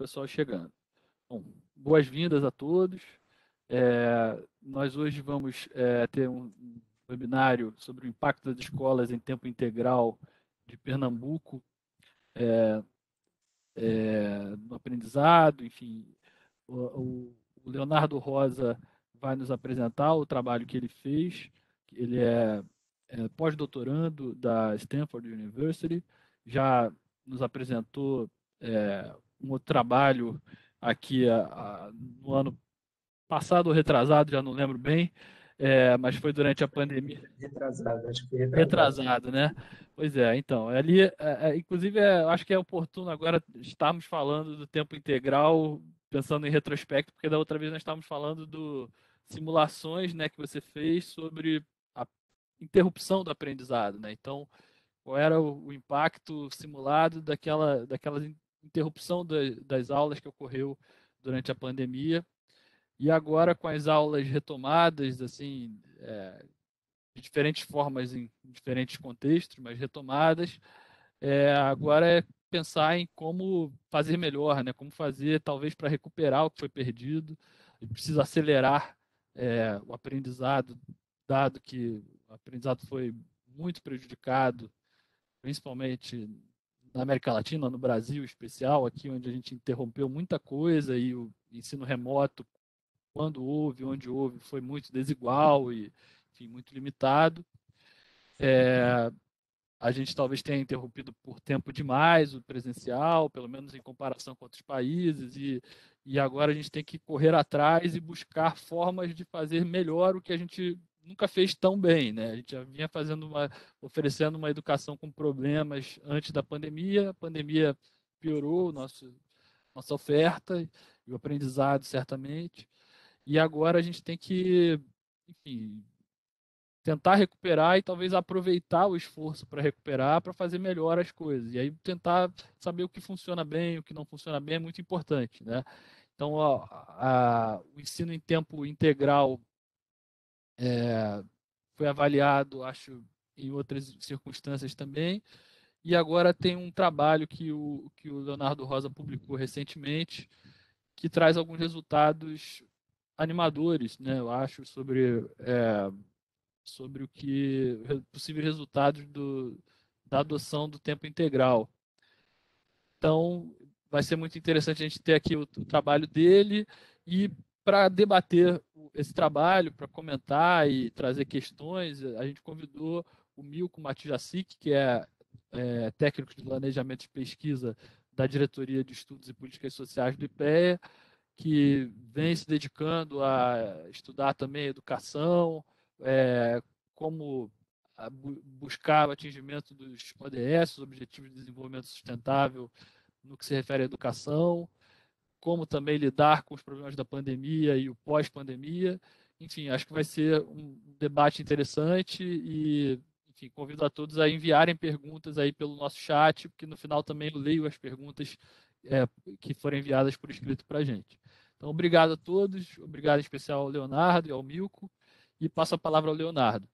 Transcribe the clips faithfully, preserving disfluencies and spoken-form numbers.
pessoal chegando. Bom, boas-vindas a todos. É, nós hoje vamos é, ter um, um webinário sobre o impacto das escolas em tempo integral de Pernambuco é, é, no aprendizado. Enfim, o, o Leonardo Rosa vai nos apresentar o trabalho que ele fez. Ele é, é pós-doutorando da Stanford University, já nos apresentou é, um outro trabalho aqui a, a, no ano passado ou retrasado, já não lembro bem, é, mas foi durante a pandemia. Retrasado, acho que foi retrasado. Retrasado, né? Pois é, então, ali, é, é, inclusive, é, acho que é oportuno agora estarmos falando do tempo integral, pensando em retrospecto, porque da outra vez nós estávamos falando do simulações, né, que você fez sobre a interrupção do aprendizado, né? Então, qual era o, o impacto simulado daquela, daquela interrupção da, das aulas que ocorreu durante a pandemia. E agora, com as aulas retomadas, assim, é, de diferentes formas, em diferentes contextos, mas retomadas, é, agora é pensar em como fazer melhor, né? Como fazer, talvez, para recuperar o que foi perdido. E precisa acelerar é, o aprendizado, dado que o aprendizado foi muito prejudicado, principalmente na América Latina, no Brasil em especial, aqui onde a gente interrompeu muita coisa e o ensino remoto, quando houve, onde houve, foi muito desigual e, enfim, muito limitado. É, a gente talvez tenha interrompido por tempo demais o presencial, pelo menos em comparação com outros países, e, e agora a gente tem que correr atrás e buscar formas de fazer melhor o que a gente nunca fez tão bem, né? A gente já vinha fazendo uma, oferecendo uma educação com problemas antes da pandemia, a pandemia piorou nosso, nossa oferta e o aprendizado, certamente, e agora a gente tem que, enfim, tentar recuperar e talvez aproveitar o esforço para recuperar para fazer melhor as coisas. E aí tentar saber o que funciona bem, o que não funciona bem é muito importante, né? Então, ó, a, o ensino em tempo integral é, foi avaliado, acho, em outras circunstâncias também. E agora tem um trabalho que o, que o Leonardo Rosa publicou recentemente, que traz alguns resultados animadores, né? Eu acho, sobre é, sobre o que possíveis resultados do, da adoção do tempo integral. Então, vai ser muito interessante a gente ter aqui o, o trabalho dele e para debater esse trabalho, para comentar e trazer questões, a gente convidou o Milko Matijasic, que é, é técnico de planejamento e pesquisa da Diretoria de Estudos e Políticas Sociais do IPEA, que vem se dedicando a estudar também educação, é, como buscar o atingimento dos O D S, os Objetivos de Desenvolvimento Sustentável, no que se refere à educação, como também lidar com os problemas da pandemia e o pós-pandemia. Enfim, acho que vai ser um debate interessante e, enfim, convido a todos a enviarem perguntas aí pelo nosso chat, porque no final também eu leio as perguntas é, que forem enviadas por escrito para a gente. Então, obrigado a todos, obrigado em especial ao Leonardo e ao Milko, e passo a palavra ao Leonardo.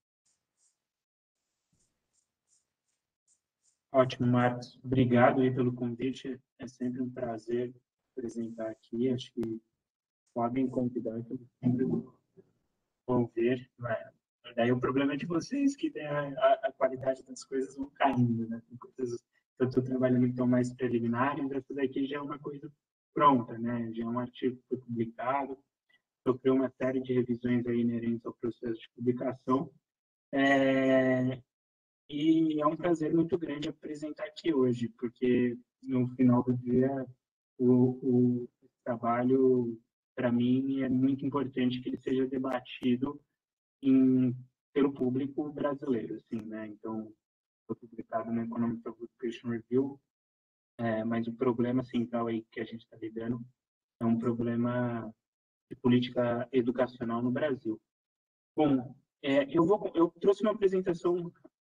Ótimo, Marcos. Obrigado aí pelo convite. É sempre um prazer apresentar aqui. Acho que podem convidar, que eu sempre vou ver. Mas daí o problema é de vocês, que a, a, a qualidade das coisas vão caindo, né? Coisas que eu estou trabalhando que estão mais preliminares, essa daqui já é uma coisa pronta, né? Já é um artigo que foi publicado, sofreu uma série de revisões aí inerentes ao processo de publicação. É, E é um prazer muito grande apresentar aqui hoje, porque no final do dia o, o trabalho, para mim, é muito importante que ele seja debatido em, pelo público brasileiro, assim, né? Então, foi publicado no Economic Publication Review, é, mas o problema central aí que a gente está lidando é um problema de política educacional no Brasil. Bom, é, eu, vou, eu trouxe uma apresentação.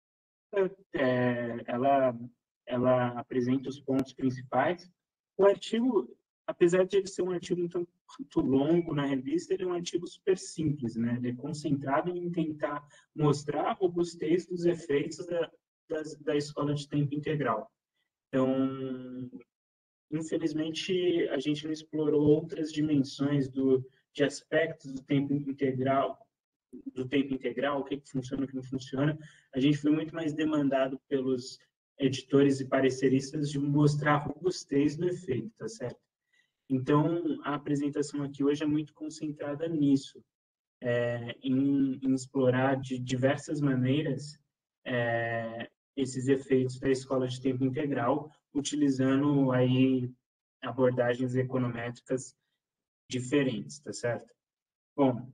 É, ela, ela apresenta os pontos principais. O artigo, apesar de ele ser um artigo muito, muito longo na revista, ele é um artigo super simples, né? Ele é concentrado em tentar mostrar a robustez dos efeitos da, da, da escola de tempo integral. Então, infelizmente, a gente não explorou outras dimensões do, de aspectos do tempo integral, do tempo integral, o que, que funciona, o que não funciona. A gente foi muito mais demandado pelos editores e pareceristas de mostrar a robustez do efeito, tá certo? Então, a apresentação aqui hoje é muito concentrada nisso, é, em, em explorar de diversas maneiras é, esses efeitos da escola de tempo integral, utilizando aí abordagens econométricas diferentes, tá certo? Bom,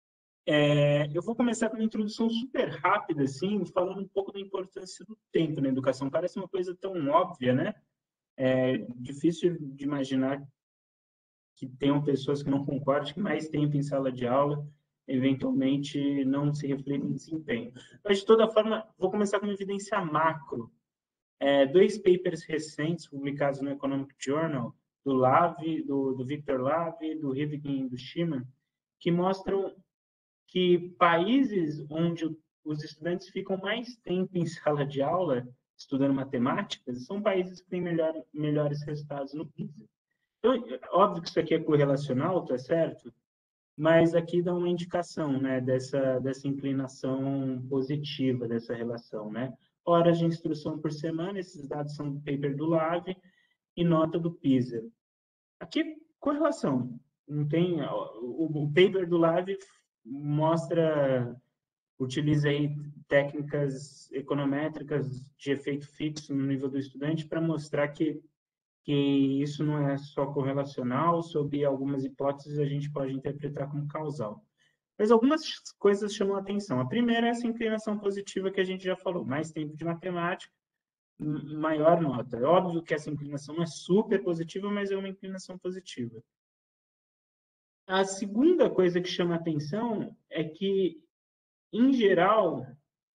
é, eu vou começar com uma introdução super rápida, assim, falando um pouco da importância do tempo na educação. Parece uma coisa tão óbvia, né? É difícil de imaginar que tenham pessoas que não concordam que mais tempo em sala de aula eventualmente não se reflete em desempenho. Mas, de toda forma, vou começar com uma evidência macro. É, dois papers recentes publicados no Economic Journal, do Lave, do, do Victor Lave, do Rivkin e do Schiman, que mostram que países onde os estudantes ficam mais tempo em sala de aula estudando matemáticas são países que têm melhor, melhores resultados no PISA. Então, óbvio que isso aqui é correlacional, tá certo? Mas aqui dá uma indicação, né, dessa, dessa inclinação positiva dessa relação, né? Horas de instrução por semana, esses dados são do paper do Lave, e nota do PISA. Aqui, correlação. Não tem, o, o paper do Lave mostra, utiliza aí técnicas econométricas de efeito fixo no nível do estudante para mostrar que que isso não é só correlacional, sob algumas hipóteses a gente pode interpretar como causal. Mas algumas coisas chamam a atenção. A primeira é essa inclinação positiva que a gente já falou, mais tempo de matemática, maior nota. É óbvio que essa inclinação não é super positiva, mas é uma inclinação positiva. A segunda coisa que chama a atenção é que, em geral,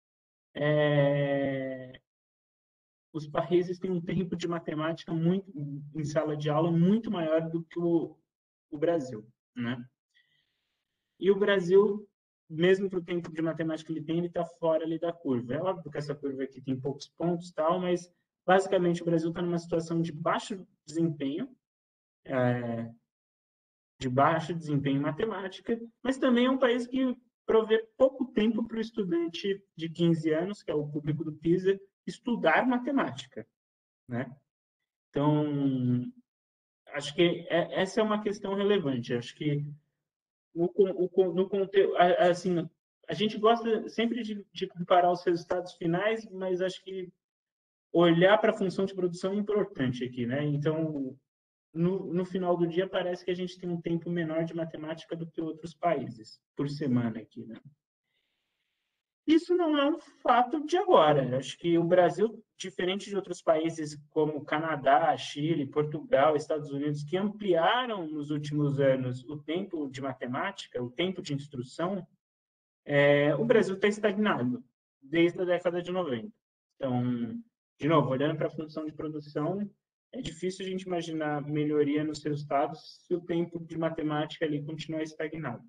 é... os países têm um tempo de matemática muito em sala de aula muito maior do que o, o Brasil, né? E o Brasil, mesmo para o tempo de matemática que ele tem, ele está fora ali da curva. É óbvio que essa curva aqui tem poucos pontos, tal, mas basicamente o Brasil está numa situação de baixo desempenho, é, de baixo desempenho em matemática, mas também é um país que provê pouco tempo para o estudante de quinze anos, que é o público do PISA, estudar matemática, né? Então, acho que essa é uma questão relevante. Acho que no, o, no conteúdo, assim, a gente gosta sempre de, de comparar os resultados finais, mas acho que olhar para a função de produção é importante aqui, né? Então, no, no final do dia, parece que a gente tem um tempo menor de matemática do que outros países, por semana aqui, né? Isso não é um fato de agora. Acho que o Brasil, diferente de outros países como Canadá, Chile, Portugal, Estados Unidos, que ampliaram nos últimos anos o tempo de matemática, o tempo de instrução, é, o Brasil está estagnado desde a década de noventa. Então, de novo, olhando para a função de produção, é difícil a gente imaginar melhoria nos resultados se o tempo de matemática ali continuar estagnado.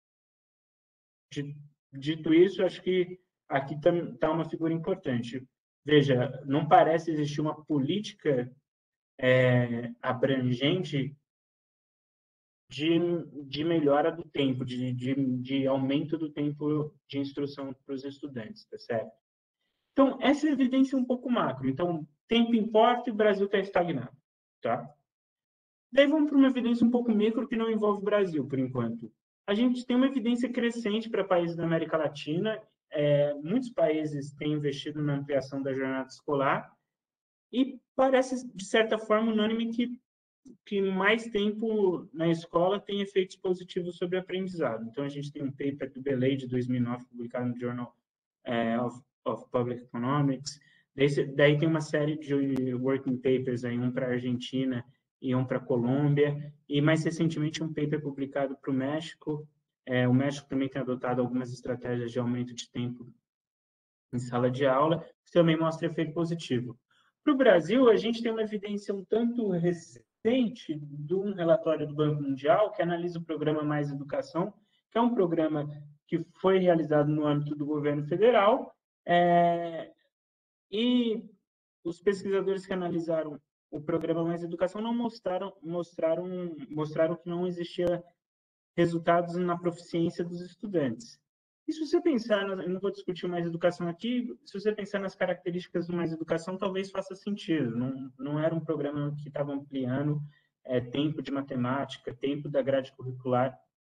Dito isso, acho que aqui está uma figura importante. Veja, não parece existir uma política é, abrangente de, de melhora do tempo, de, de, de aumento do tempo de instrução para os estudantes, tá certo? Então, essa é a evidência um pouco macro. Então, tempo importa e o Brasil está estagnado, tá? Daí vamos para uma evidência um pouco micro que não envolve o Brasil, por enquanto. A gente tem uma evidência crescente para países da América Latina. É, muitos países têm investido na ampliação da jornada escolar e parece, de certa forma, unânime que, que mais tempo na escola tem efeitos positivos sobre o aprendizado. Então, a gente tem um paper do Belay, de dois mil e nove, publicado no Journal é, of, of Public Economics. Daí, daí tem uma série de working papers, aí, um para a Argentina e um para a Colômbia, e mais recentemente um paper publicado para o México. É, o México também tem adotado algumas estratégias de aumento de tempo em sala de aula, que também mostra efeito positivo. Para o Brasil, a gente tem uma evidência um tanto recente de um relatório do Banco Mundial que analisa o programa Mais Educação, que é um programa que foi realizado no âmbito do governo federal, é, e os pesquisadores que analisaram o programa Mais Educação não mostraram, mostraram, mostraram que não existia resultados na proficiência dos estudantes. E se você pensar, eu não vou discutir Mais Educação aqui, se você pensar nas características do Mais Educação, talvez faça sentido. Não, não era um programa que estava ampliando é, tempo de matemática, tempo da grade curricular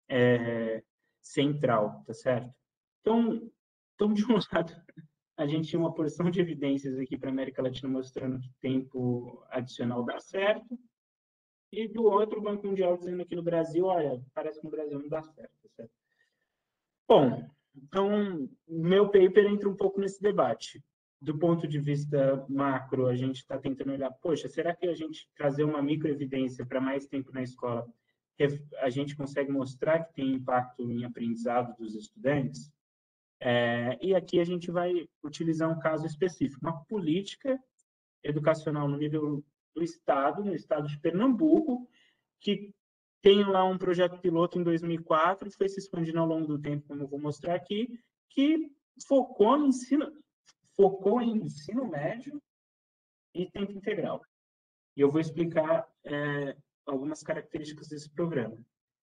é, central, tá certo? Então, então, de um lado, a gente tinha uma porção de evidências aqui para a América Latina mostrando que tempo adicional dá certo, e do outro, o Banco Mundial dizendo aqui no Brasil, olha, parece que no Brasil não dá certo, tá certo? Bom, então, meu paper entra um pouco nesse debate. Do ponto de vista macro, a gente está tentando olhar, poxa, será que a gente trazer uma microevidência para mais tempo na escola, a gente consegue mostrar que tem impacto em aprendizado dos estudantes? É, e aqui a gente vai utilizar um caso específico, uma política educacional no nível do Estado, no estado de Pernambuco, que tem lá um projeto piloto em dois mil e quatro, foi se expandindo ao longo do tempo, como eu vou mostrar aqui, que focou em ensino, focou em ensino médio e tempo integral. E eu vou explicar é, algumas características desse programa.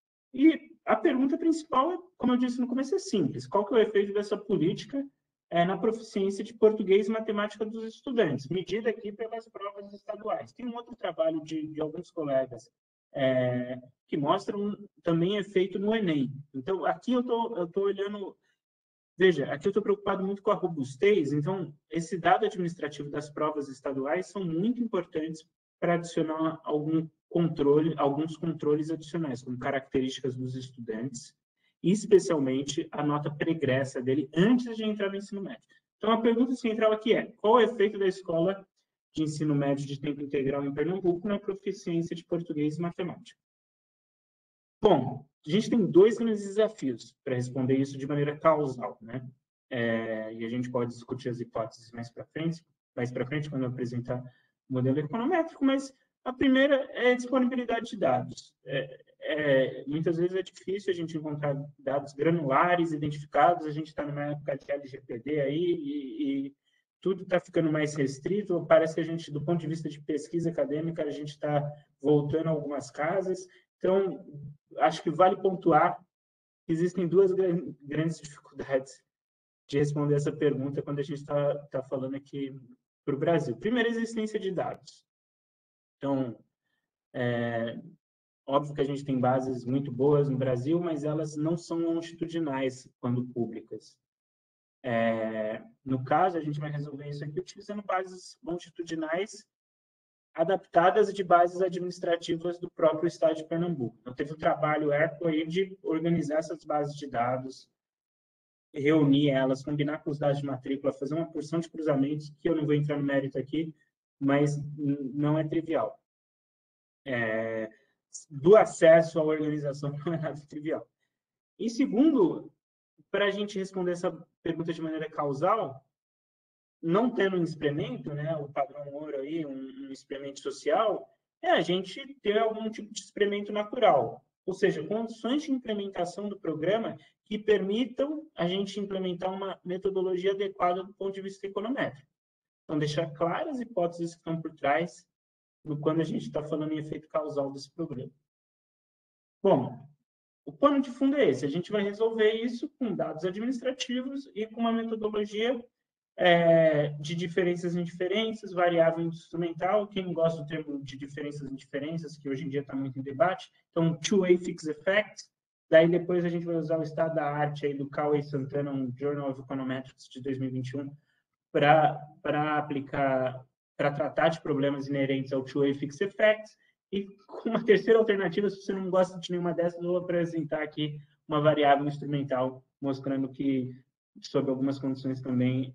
E a pergunta principal, é, como eu disse no começo, é simples. Qual que é o efeito dessa política é, na proficiência de português e matemática dos estudantes, medida aqui pelas provas estaduais? Tem um outro trabalho de, de alguns colegas é, que mostram também efeito no Enem. Então, aqui eu tô, eu tô olhando... Veja, aqui eu estou preocupado muito com a robustez, então, esse dado administrativo das provas estaduais são muito importantes para adicionar algum controle, alguns controles adicionais, como características dos estudantes, e especialmente a nota pregressa dele antes de entrar no ensino médio. Então, a pergunta central aqui é, qual é o efeito da escola de ensino médio de tempo integral em Pernambuco na proficiência de português e matemática? Bom, a gente tem dois grandes desafios para responder isso de maneira causal, né? É, e a gente pode discutir as hipóteses mais para frente, mais para frente quando eu apresentar o modelo econométrico, mas a primeira é a disponibilidade de dados. É, é, muitas vezes é difícil a gente encontrar dados granulares, identificados, a gente está numa época de L G P D aí e, e tudo está ficando mais restrito, parece que a gente, do ponto de vista de pesquisa acadêmica, a gente está voltando a algumas casas. Então, acho que vale pontuar que existem duas grandes dificuldades de responder essa pergunta quando a gente está tá falando aqui para o Brasil. Primeiro, a existência de dados. Então, é óbvio que a gente tem bases muito boas no Brasil, mas elas não são longitudinais quando públicas. É, no caso, a gente vai resolver isso aqui utilizando bases longitudinais adaptadas de bases administrativas do próprio Estado de Pernambuco. Então, teve o trabalho hérculo aí de organizar essas bases de dados, reunir elas, combinar com os dados de matrícula, fazer uma porção de cruzamentos, que eu não vou entrar no mérito aqui, mas não é trivial. É, do acesso à organização não é nada trivial. E segundo, para a gente responder essa pergunta de maneira causal, não tendo um experimento, né, o padrão ouro aí, um, um experimento social, é a gente ter algum tipo de experimento natural, ou seja, condições de implementação do programa que permitam a gente implementar uma metodologia adequada do ponto de vista econométrico. Então, deixar claras as hipóteses que estão por trás do quando a gente está falando em efeito causal desse programa. Bom, o pano de fundo é esse. A gente vai resolver isso com dados administrativos e com uma metodologia é, de diferenças em diferenças, variável instrumental. Quem não gosta do termo de diferenças em diferenças, que hoje em dia está muito em debate, então, two-way fixed effect. Daí, depois, a gente vai usar o estado da arte aí do Cauê Santana, um Journal of Econometrics de dois mil e vinte e um, para aplicar, para tratar de problemas inerentes ao two-way fixed effect. E com uma terceira alternativa, se você não gosta de nenhuma dessas, eu vou apresentar aqui uma variável instrumental, mostrando que, sob algumas condições também,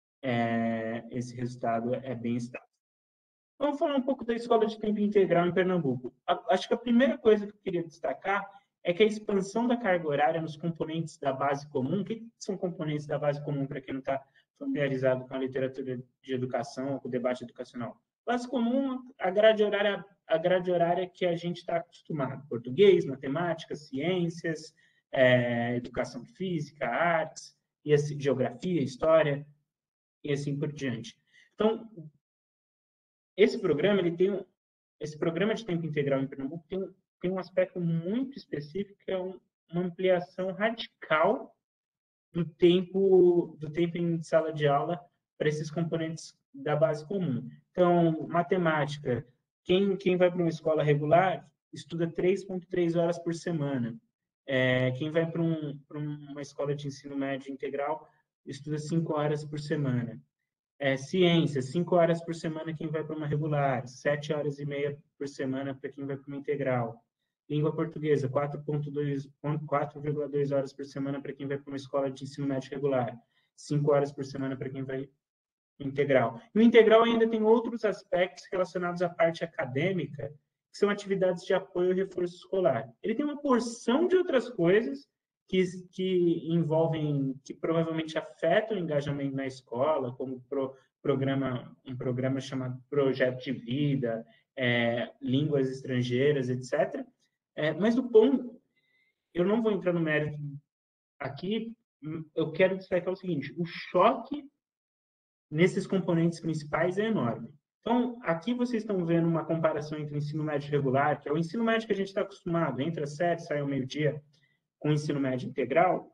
é, esse resultado é bem estável. Vamos falar um pouco da escola de tempo integral em Pernambuco. Acho que a primeira coisa que eu queria destacar é que a expansão da carga horária nos componentes da base comum, o que são componentes da base comum para quem não está familiarizado com a literatura de educação ou com o debate educacional? Base comum, a grade horária, a grade horária que a gente está acostumado. Português, matemática, ciências, é, educação física, artes, e assim, geografia, história, e assim por diante. Então, esse programa, ele tem um, esse programa de tempo integral em Pernambuco tem, um, tem um aspecto muito específico, que é um, uma ampliação radical do tempo, do tempo em sala de aula para esses componentes da base comum. Então, matemática, quem, quem vai para uma escola regular estuda três vírgula três horas por semana. É, quem vai para um, para uma escola de ensino médio integral estuda cinco horas por semana. É, ciência, cinco horas por semana quem vai para uma regular, sete horas e meia por semana para quem vai para uma integral. Língua portuguesa, quatro vírgula dois horas por semana para quem vai para uma escola de ensino médio regular, cinco horas por semana para quem vai integral. E o integral ainda tem outros aspectos relacionados à parte acadêmica, que são atividades de apoio e reforço escolar. Ele tem uma porção de outras coisas que, que envolvem, que provavelmente afetam o engajamento na escola, como pro, programa, um programa chamado Projeto de Vida, é, línguas estrangeiras, etcétera. É, mas o ponto, eu não vou entrar no mérito aqui, eu quero destacar o seguinte: o choque nesses componentes principais é enorme. Então, aqui vocês estão vendo uma comparação entre o ensino médio regular, que é o ensino médio que a gente está acostumado, entra às sete, sai ao meio-dia, com o ensino médio integral.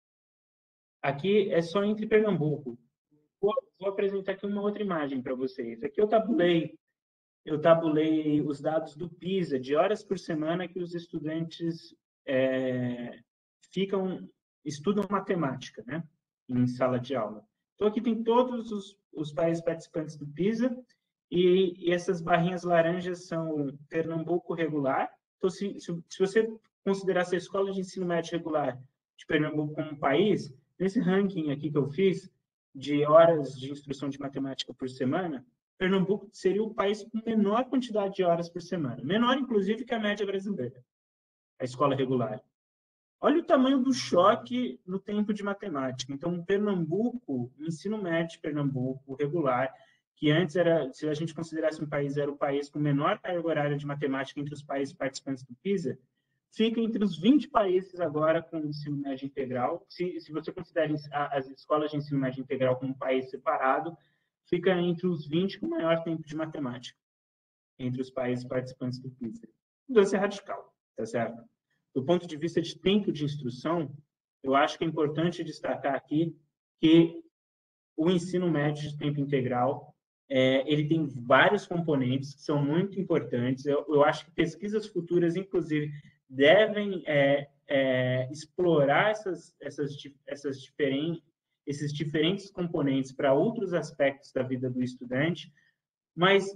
Aqui é só entre Pernambuco. Vou, vou apresentar aqui uma outra imagem para vocês. Aqui eu tabulei, eu tabulei os dados do PISA, de horas por semana que os estudantes é, ficam, estudam matemática, né, em sala de aula. Então, aqui tem todos os, os países participantes do PISA, e, e essas barrinhas laranjas são Pernambuco regular. Então, se, se, se você considerar a escola de ensino médio regular de Pernambuco como um país, nesse ranking aqui que eu fiz, de horas de instrução de matemática por semana, Pernambuco seria o país com menor quantidade de horas por semana. Menor, inclusive, que a média brasileira, a escola regular. Olha o tamanho do choque no tempo de matemática. Então, Pernambuco, o ensino médio de Pernambuco, regular, que antes era, se a gente considerasse um país, era o país com menor carga horária de matemática entre os países participantes do PISA, fica entre os vinte países agora com ensino médio integral. Se, se você considera as escolas de ensino médio integral como um país separado, fica entre os vinte com maior tempo de matemática, entre os países participantes do PISA. Mudança radical, tá certo? Do ponto de vista de tempo de instrução, eu acho que é importante destacar aqui que o ensino médio de tempo integral, é, ele tem vários componentes que são muito importantes. Eu, eu acho que pesquisas futuras, inclusive, devem é, é, explorar essas, essas, essas diferentes, esses diferentes componentes para outros aspectos da vida do estudante, mas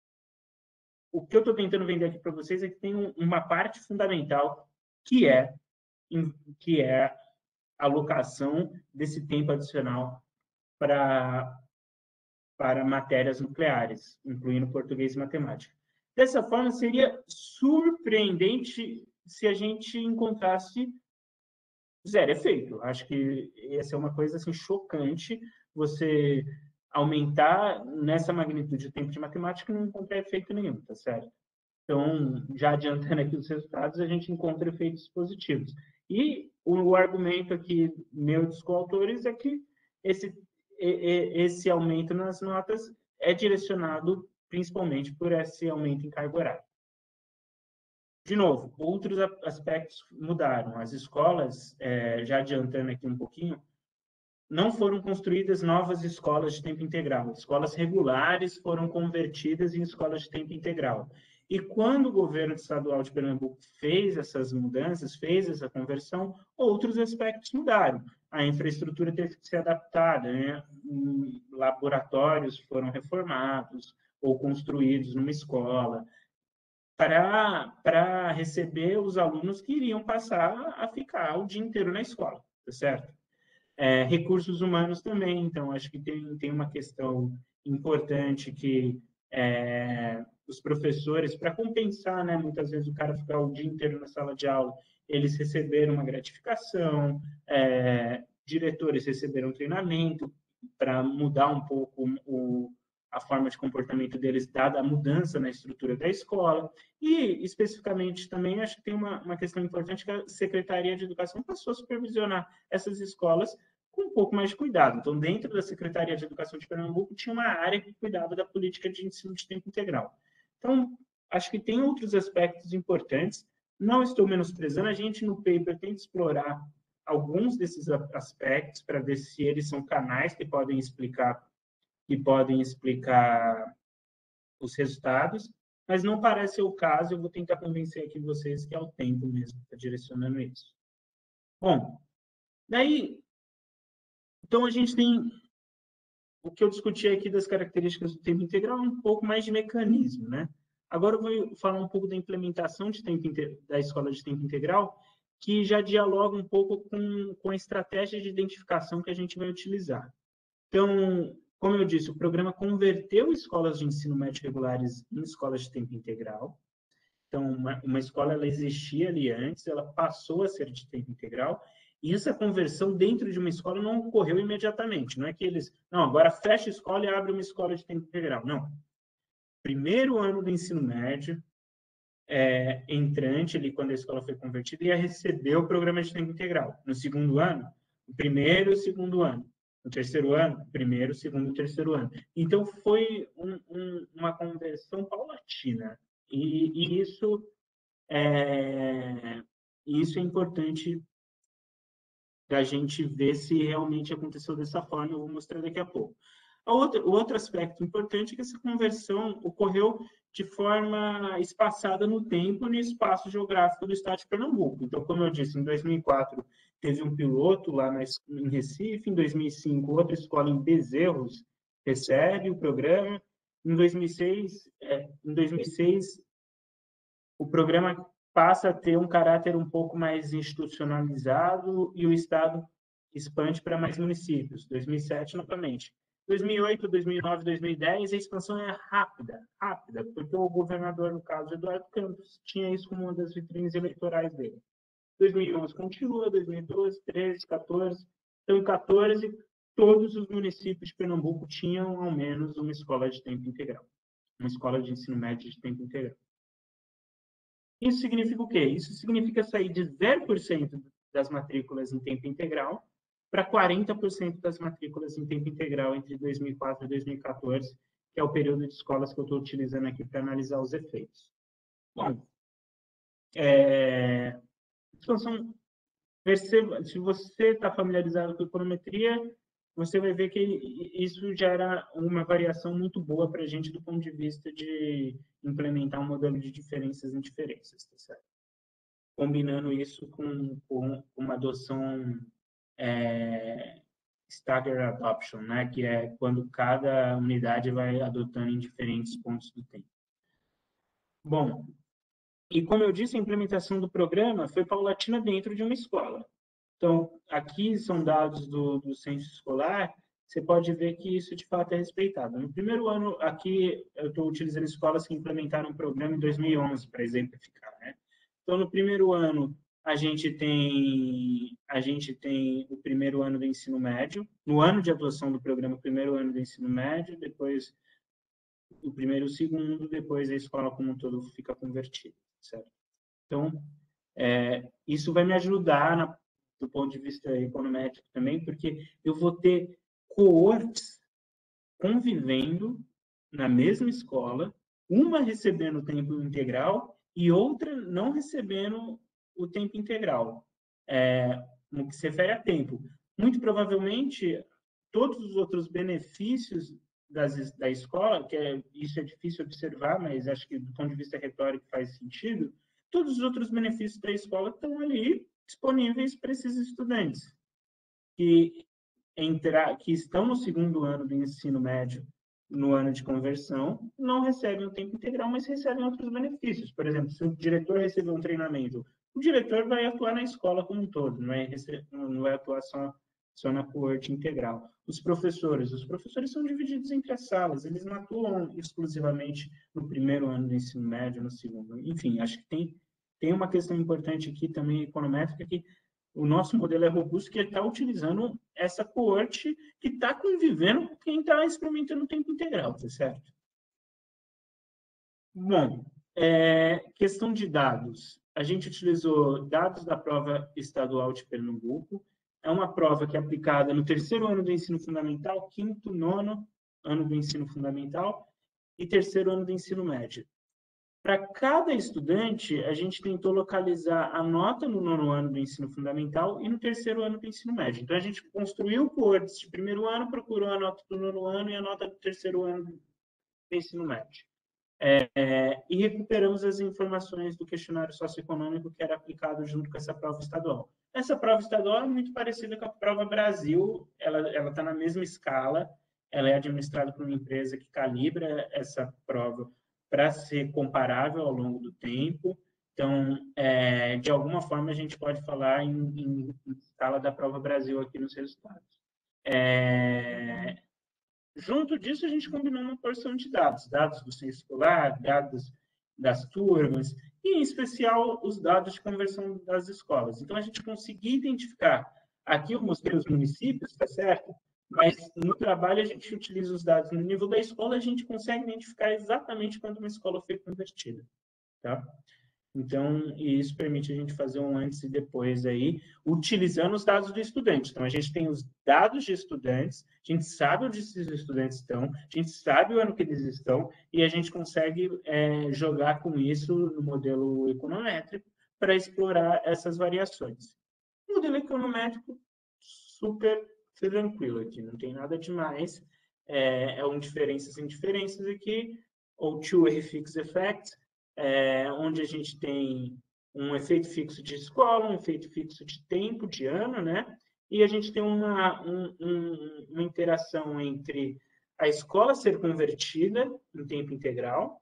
o que eu estou tentando vender aqui para vocês é que tem uma parte fundamental que é, que é a alocação desse tempo adicional para, para matérias nucleares, incluindo português e matemática. Dessa forma, seria surpreendente se a gente encontrasse zero efeito. Acho que essa é uma coisa assim, chocante, você aumentar nessa magnitude o tempo de matemática e não encontrar efeito nenhum, tá certo? Então, já adiantando aqui os resultados, a gente encontra efeitos positivos. E o, o argumento aqui meu dos coautores é que esse, esse aumento nas notas é direcionado principalmente por esse aumento em carga horária. De novo, outros aspectos mudaram. As escolas, é, já adiantando aqui um pouquinho, não foram construídas novas escolas de tempo integral. Escolas regulares foram convertidas em escolas de tempo integral. E quando o governo estadual de Pernambuco fez essas mudanças, fez essa conversão, outros aspectos mudaram. A infraestrutura teve que ser adaptada, né? Laboratórios foram reformados ou construídos numa escola para, para receber os alunos que iriam passar a ficar o dia inteiro na escola, tá certo? É, recursos humanos também, então acho que tem, tem uma questão importante que é, os professores, para compensar, né, muitas vezes o cara ficar o dia inteiro na sala de aula, eles receberam uma gratificação, é, diretores receberam treinamento para mudar um pouco o, a forma de comportamento deles, dada a mudança na estrutura da escola. E, especificamente, também acho que tem uma, uma questão importante que a Secretaria de Educação passou a supervisionar essas escolas com um pouco mais de cuidado. Então, dentro da Secretaria de Educação de Pernambuco, tinha uma área que cuidava da política de ensino de tempo integral. Então, acho que tem outros aspectos importantes. Não estou menosprezando, a gente no paper tenta explorar alguns desses aspectos para ver se eles são canais que podem explicar, que podem explicar os resultados, mas não parece ser o caso. Eu vou tentar convencer aqui vocês que é o tempo mesmo que está direcionando isso. Bom, daí, então a gente tem o que eu discuti aqui das características do tempo integral, um pouco mais de mecanismo, né? Agora eu vou falar um pouco da implementação de tempo da escola de tempo integral, que já dialoga um pouco com, com a estratégia de identificação que a gente vai utilizar. Então, como eu disse, o programa converteu escolas de ensino médio regulares em escolas de tempo integral. Então, uma, uma escola ela existia ali antes, ela passou a ser de tempo integral, e essa conversão dentro de uma escola não ocorreu imediatamente. Não é que eles, não, agora fecha a escola e abre uma escola de tempo integral. Não. Primeiro ano do ensino médio, é, entrante, ali, quando a escola foi convertida, ia receber o programa de tempo integral. No segundo ano, o primeiro e o segundo ano. No terceiro ano, primeiro, segundo e terceiro ano. Então, foi um, um, uma conversão paulatina. E, e isso, é, isso é importante da gente ver se realmente aconteceu dessa forma. Eu vou mostrar daqui a pouco. A outra, o outro aspecto importante é que essa conversão ocorreu de forma espaçada no tempo e no espaço geográfico do estado de Pernambuco. Então, como eu disse, em dois mil e quatro teve um piloto lá na, em Recife, em dois mil e cinco outra escola em Bezerros recebe o programa, em dois mil e seis, é, em dois mil e seis o programa passa a ter um caráter um pouco mais institucionalizado e o estado expande para mais municípios. dois mil e sete, novamente. dois mil e oito, dois mil e nove, dois mil e dez, a expansão é rápida, rápida, porque o governador, no caso, Eduardo Campos, tinha isso como uma das vitrines eleitorais dele. dois mil e onze continua, dois mil e doze, treze, quatorze. Então, em quatorze, todos os municípios de Pernambuco tinham, ao menos, uma escola de tempo integral, uma escola de ensino médio de tempo integral. Isso significa o quê? Isso significa sair de zero por cento das matrículas em tempo integral para quarenta por cento das matrículas em tempo integral entre dois mil e quatro e dois mil e quatorze, que é o período de escolas que eu estou utilizando aqui para analisar os efeitos. Bom, é, expansão, perceba, se você está familiarizado com econometria, você vai ver que isso gera uma variação muito boa para a gente do ponto de vista de implementar um modelo de diferenças em diferenças, tá certo? Combinando isso com, com uma adoção é, staggered adoption, né? Que é quando cada unidade vai adotando em diferentes pontos do tempo. Bom, e como eu disse, a implementação do programa foi paulatina dentro de uma escola. Então, aqui são dados do, do censo escolar, você pode ver que isso de fato é respeitado. No primeiro ano, aqui eu estou utilizando escolas que implementaram o programa em dois mil e onze, para exemplificar, né? Então, no primeiro ano, a gente tem a gente tem o primeiro ano do ensino médio, no ano de atuação do programa, o primeiro ano do ensino médio, depois o primeiro e o segundo, depois a escola como um todo fica convertida, certo? Então, é, isso vai me ajudar na, do ponto de vista econométrico também, porque eu vou ter coortes convivendo na mesma escola, uma recebendo o tempo integral e outra não recebendo o tempo integral, é, no que se refere a tempo. Muito provavelmente, todos os outros benefícios das, da escola, que é, isso é difícil observar, mas acho que do ponto de vista retórico faz sentido, todos os outros benefícios da escola estão ali disponíveis para esses estudantes que, entrar, que estão no segundo ano do ensino médio, no ano de conversão, não recebem o tempo integral, mas recebem outros benefícios. Por exemplo, se o diretor receber um treinamento, o diretor vai atuar na escola como um todo, não, é, não vai atuar só, só na coorte integral. Os professores, os professores são divididos entre as salas, eles não atuam exclusivamente no primeiro ano do ensino médio, no segundo. Enfim, acho que tem, tem uma questão importante aqui também econométrica, que o nosso modelo é robusto, que está utilizando essa coorte que está convivendo com quem está experimentando o tempo integral, tá certo? Bom, é, questão de dados. A gente utilizou dados da prova estadual de Pernambuco. é uma prova que é aplicada no terceiro ano do ensino fundamental, quinto, nono ano do ensino fundamental e terceiro ano do ensino médio. Para cada estudante, a gente tentou localizar a nota no nono ano do ensino fundamental e no terceiro ano do ensino médio. Então, a gente construiu coortes de primeiro ano, procurou a nota do nono ano e a nota do terceiro ano do ensino médio. É, é, e recuperamos as informações do questionário socioeconômico que era aplicado junto com essa prova estadual. Essa prova estadual é muito parecida com a prova Brasil, ela está na mesma escala, ela é administrada por uma empresa que calibra essa prova para ser comparável ao longo do tempo. Então, é, de alguma forma, a gente pode falar em, em, em escala da prova Brasil aqui nos resultados. É, junto disso, a gente combinou uma porção de dados, dados do censo escolar, dados das turmas, e, em especial, os dados de conversão das escolas. Então, a gente conseguiu identificar, aqui eu mostrei os municípios, tá certo? Mas, no trabalho, a gente utiliza os dados no nível da escola, a gente consegue identificar exatamente quando uma escola foi convertida, tá? Então, isso permite a gente fazer um antes e depois aí, utilizando os dados do estudante. Então, a gente tem os dados de estudantes, a gente sabe onde esses estudantes estão, a gente sabe o ano que eles estão, e a gente consegue é, jogar com isso no modelo econométrico para explorar essas variações. O modelo econométrico super tranquilo aqui, não tem nada demais, é, é um diferenças em diferenças aqui, ou two-way fixed effect, é, onde a gente tem um efeito fixo de escola, um efeito fixo de tempo, de ano, né? E a gente tem uma, um, um, uma interação entre a escola ser convertida em tempo integral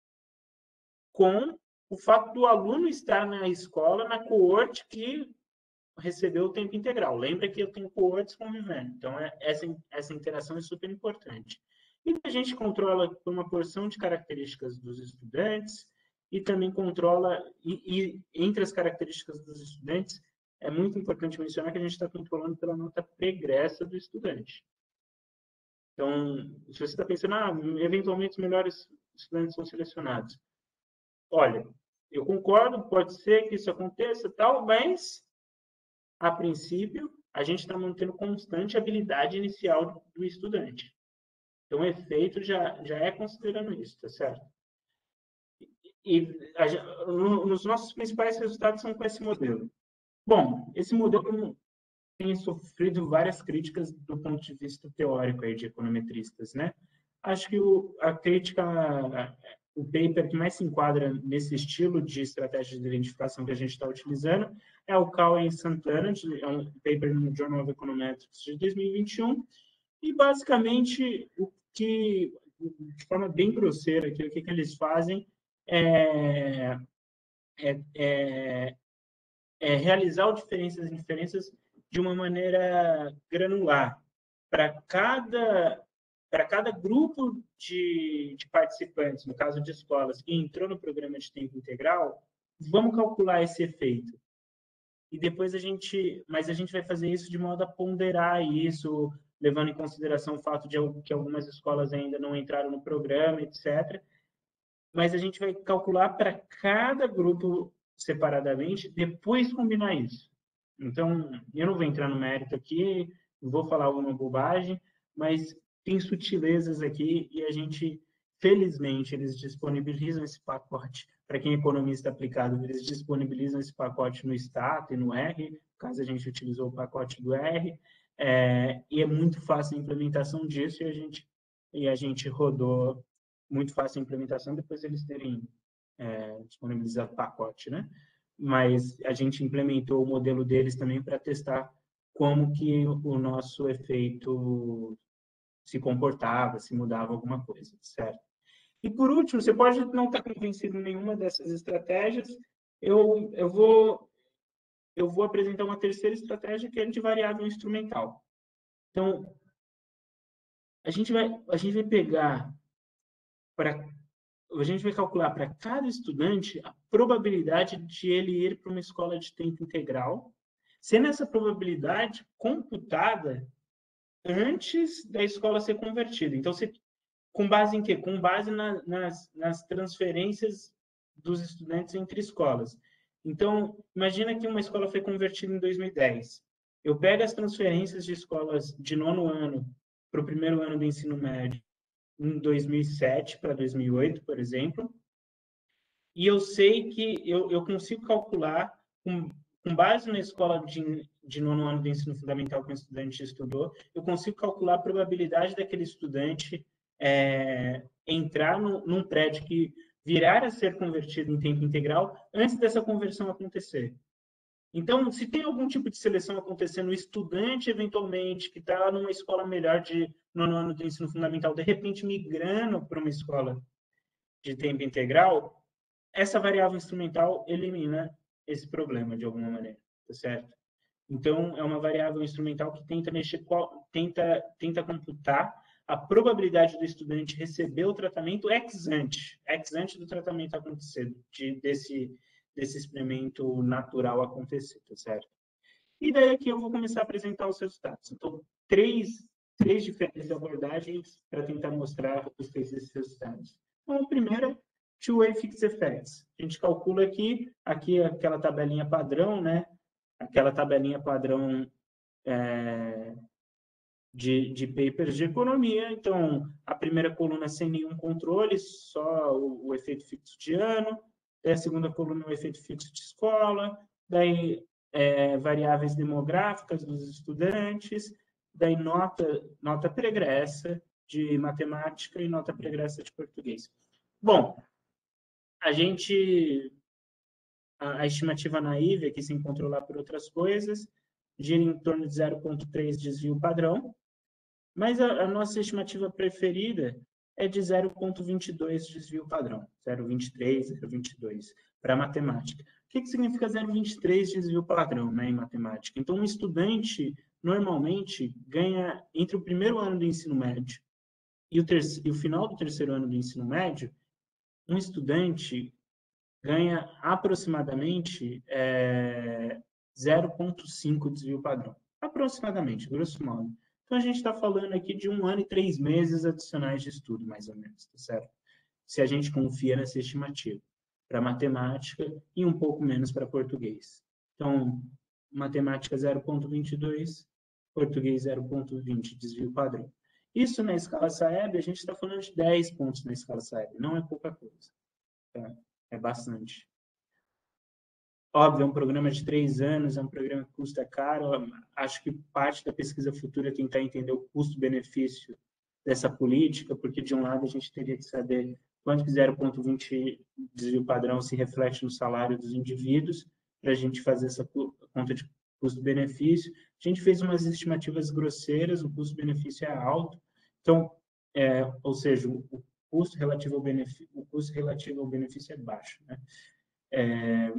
com o fato do aluno estar na escola, na coorte que recebeu o tempo integral. Lembra que eu tenho coortes convivendo. Então, é, essa, essa interação é super importante. E a gente controla por uma porção de características dos estudantes e também controla, e, e entre as características dos estudantes, é muito importante mencionar que a gente está controlando pela nota pregressa do estudante. Então, se você está pensando, ah, eventualmente os melhores estudantes são selecionados. Olha, eu concordo, pode ser que isso aconteça, tal, mas, a princípio, a gente está mantendo constante a habilidade inicial do estudante. Então, o efeito já, já é considerando isso, tá certo? E a, no, nos nossos principais resultados são com esse modelo. Bom, esse modelo tem sofrido várias críticas do ponto de vista teórico aí de econometristas, né? Acho que o, a crítica, o paper que mais se enquadra nesse estilo de estratégia de identificação que a gente está utilizando é o Cowen e Santana, é um paper no Journal of Econometrics de dois mil e vinte e um, e basicamente o que, de forma bem grosseira, que, o que, que eles fazem é, é, é, é realizar diferenças e diferenças de uma maneira granular. Para cada, para cada grupo de, de participantes, no caso de escolas, que entrou no programa de tempo integral, vamos calcular esse efeito. E depois a gente, mas a gente vai fazer isso de modo a ponderar isso, levando em consideração o fato de que algumas escolas ainda não entraram no programa, etcétera. Mas a gente vai calcular para cada grupo separadamente, depois combinar isso. Então, eu não vou entrar no mérito aqui, vou falar alguma bobagem, mas tem sutilezas aqui e a gente, felizmente, eles disponibilizam esse pacote. Para quem é economista aplicado, eles disponibilizam esse pacote no Stato e no R, no caso a gente utilizou o pacote do R, é, e é muito fácil a implementação disso e a gente, e a gente rodou muito fácil a implementação, depois eles terem é, disponibilizado o pacote, né? Mas a gente implementou o modelo deles também para testar como que o nosso efeito se comportava, se mudava alguma coisa, certo? E por último, você pode não estar convencido em nenhuma dessas estratégias, eu, eu, vou, eu vou apresentar uma terceira estratégia que é de variável instrumental. Então, a gente vai, a gente vai pegar para a gente vai calcular para cada estudante a probabilidade de ele ir para uma escola de tempo integral, sendo essa probabilidade computada antes da escola ser convertida. Então, você, com base em quê? Com base na, nas, nas transferências dos estudantes entre escolas. Então, imagina que uma escola foi convertida em dois mil e dez. Eu pego as transferências de escolas de nono ano para o primeiro ano do ensino médio em dois mil e sete para dois mil e oito, por exemplo, e eu sei que eu, eu consigo calcular, com, com base na escola de, de nono ano do ensino fundamental que o estudante estudou, eu consigo calcular a probabilidade daquele estudante é, entrar no, num prédio que virar a ser convertido em tempo integral antes dessa conversão acontecer. Então, se tem algum tipo de seleção acontecendo, o estudante, eventualmente, que está numa escola melhor de nono ano do ensino fundamental, de repente migrando para uma escola de tempo integral, essa variável instrumental elimina esse problema de alguma maneira, tá certo? Então, é uma variável instrumental que tenta mexer, tenta, tenta computar a probabilidade do estudante receber o tratamento ex ante, ex ante do tratamento acontecer, de, desse, desse experimento natural acontecer, tá certo? E daí aqui eu vou começar a apresentar os resultados. Então, três, três diferentes abordagens para tentar mostrar os três resultados. Então, a primeira, two-way fixed effects. A gente calcula aqui, aqui aquela tabelinha padrão, né? Aquela tabelinha padrão é, de, de papers de economia. Então, a primeira coluna sem nenhum controle, só o, o efeito fixo de ano. Daí a segunda coluna, o efeito fixo de escola. Daí, é, variáveis demográficas dos estudantes. Daí, nota, nota pregressa de matemática e nota pregressa de português. Bom, a gente... A, a estimativa naive, aqui sem controlar por outras coisas, gira em torno de zero vírgula três desvio padrão, mas a, a nossa estimativa preferida é de zero vírgula vinte e dois desvio padrão, zero vírgula vinte e três, zero vírgula vinte e dois, para matemática. O que, que significa zero vírgula vinte e três desvio padrão, né, em matemática? Então, um estudante, normalmente, ganha, entre o primeiro ano do ensino médio e o, terceiro, e o final do terceiro ano do ensino médio, um estudante ganha aproximadamente é, zero vírgula cinco desvio padrão. Aproximadamente, grosso modo. Então, a gente está falando aqui de um ano e três meses adicionais de estudo, mais ou menos, tá certo? Se a gente confia nessa estimativa. Para matemática e um pouco menos para português. Então, matemática zero vírgula vinte e dois, português zero vírgula vinte, desvio padrão. Isso na escala Saeb, a gente está falando de dez pontos na escala Saeb, não é pouca coisa. Tá? É bastante. Óbvio, é um programa de três anos, é um programa que custa caro. Acho que parte da pesquisa futura é tentar entender o custo-benefício dessa política, porque, de um lado, a gente teria que saber quanto que zero vírgula vinte desvio padrão se reflete no salário dos indivíduos, para a gente fazer essa conta de custo-benefício. A gente fez umas estimativas grosseiras, o custo-benefício é alto. Então, é, ou seja, o custo relativo ao benefício, o custo relativo ao benefício é baixo, né? É,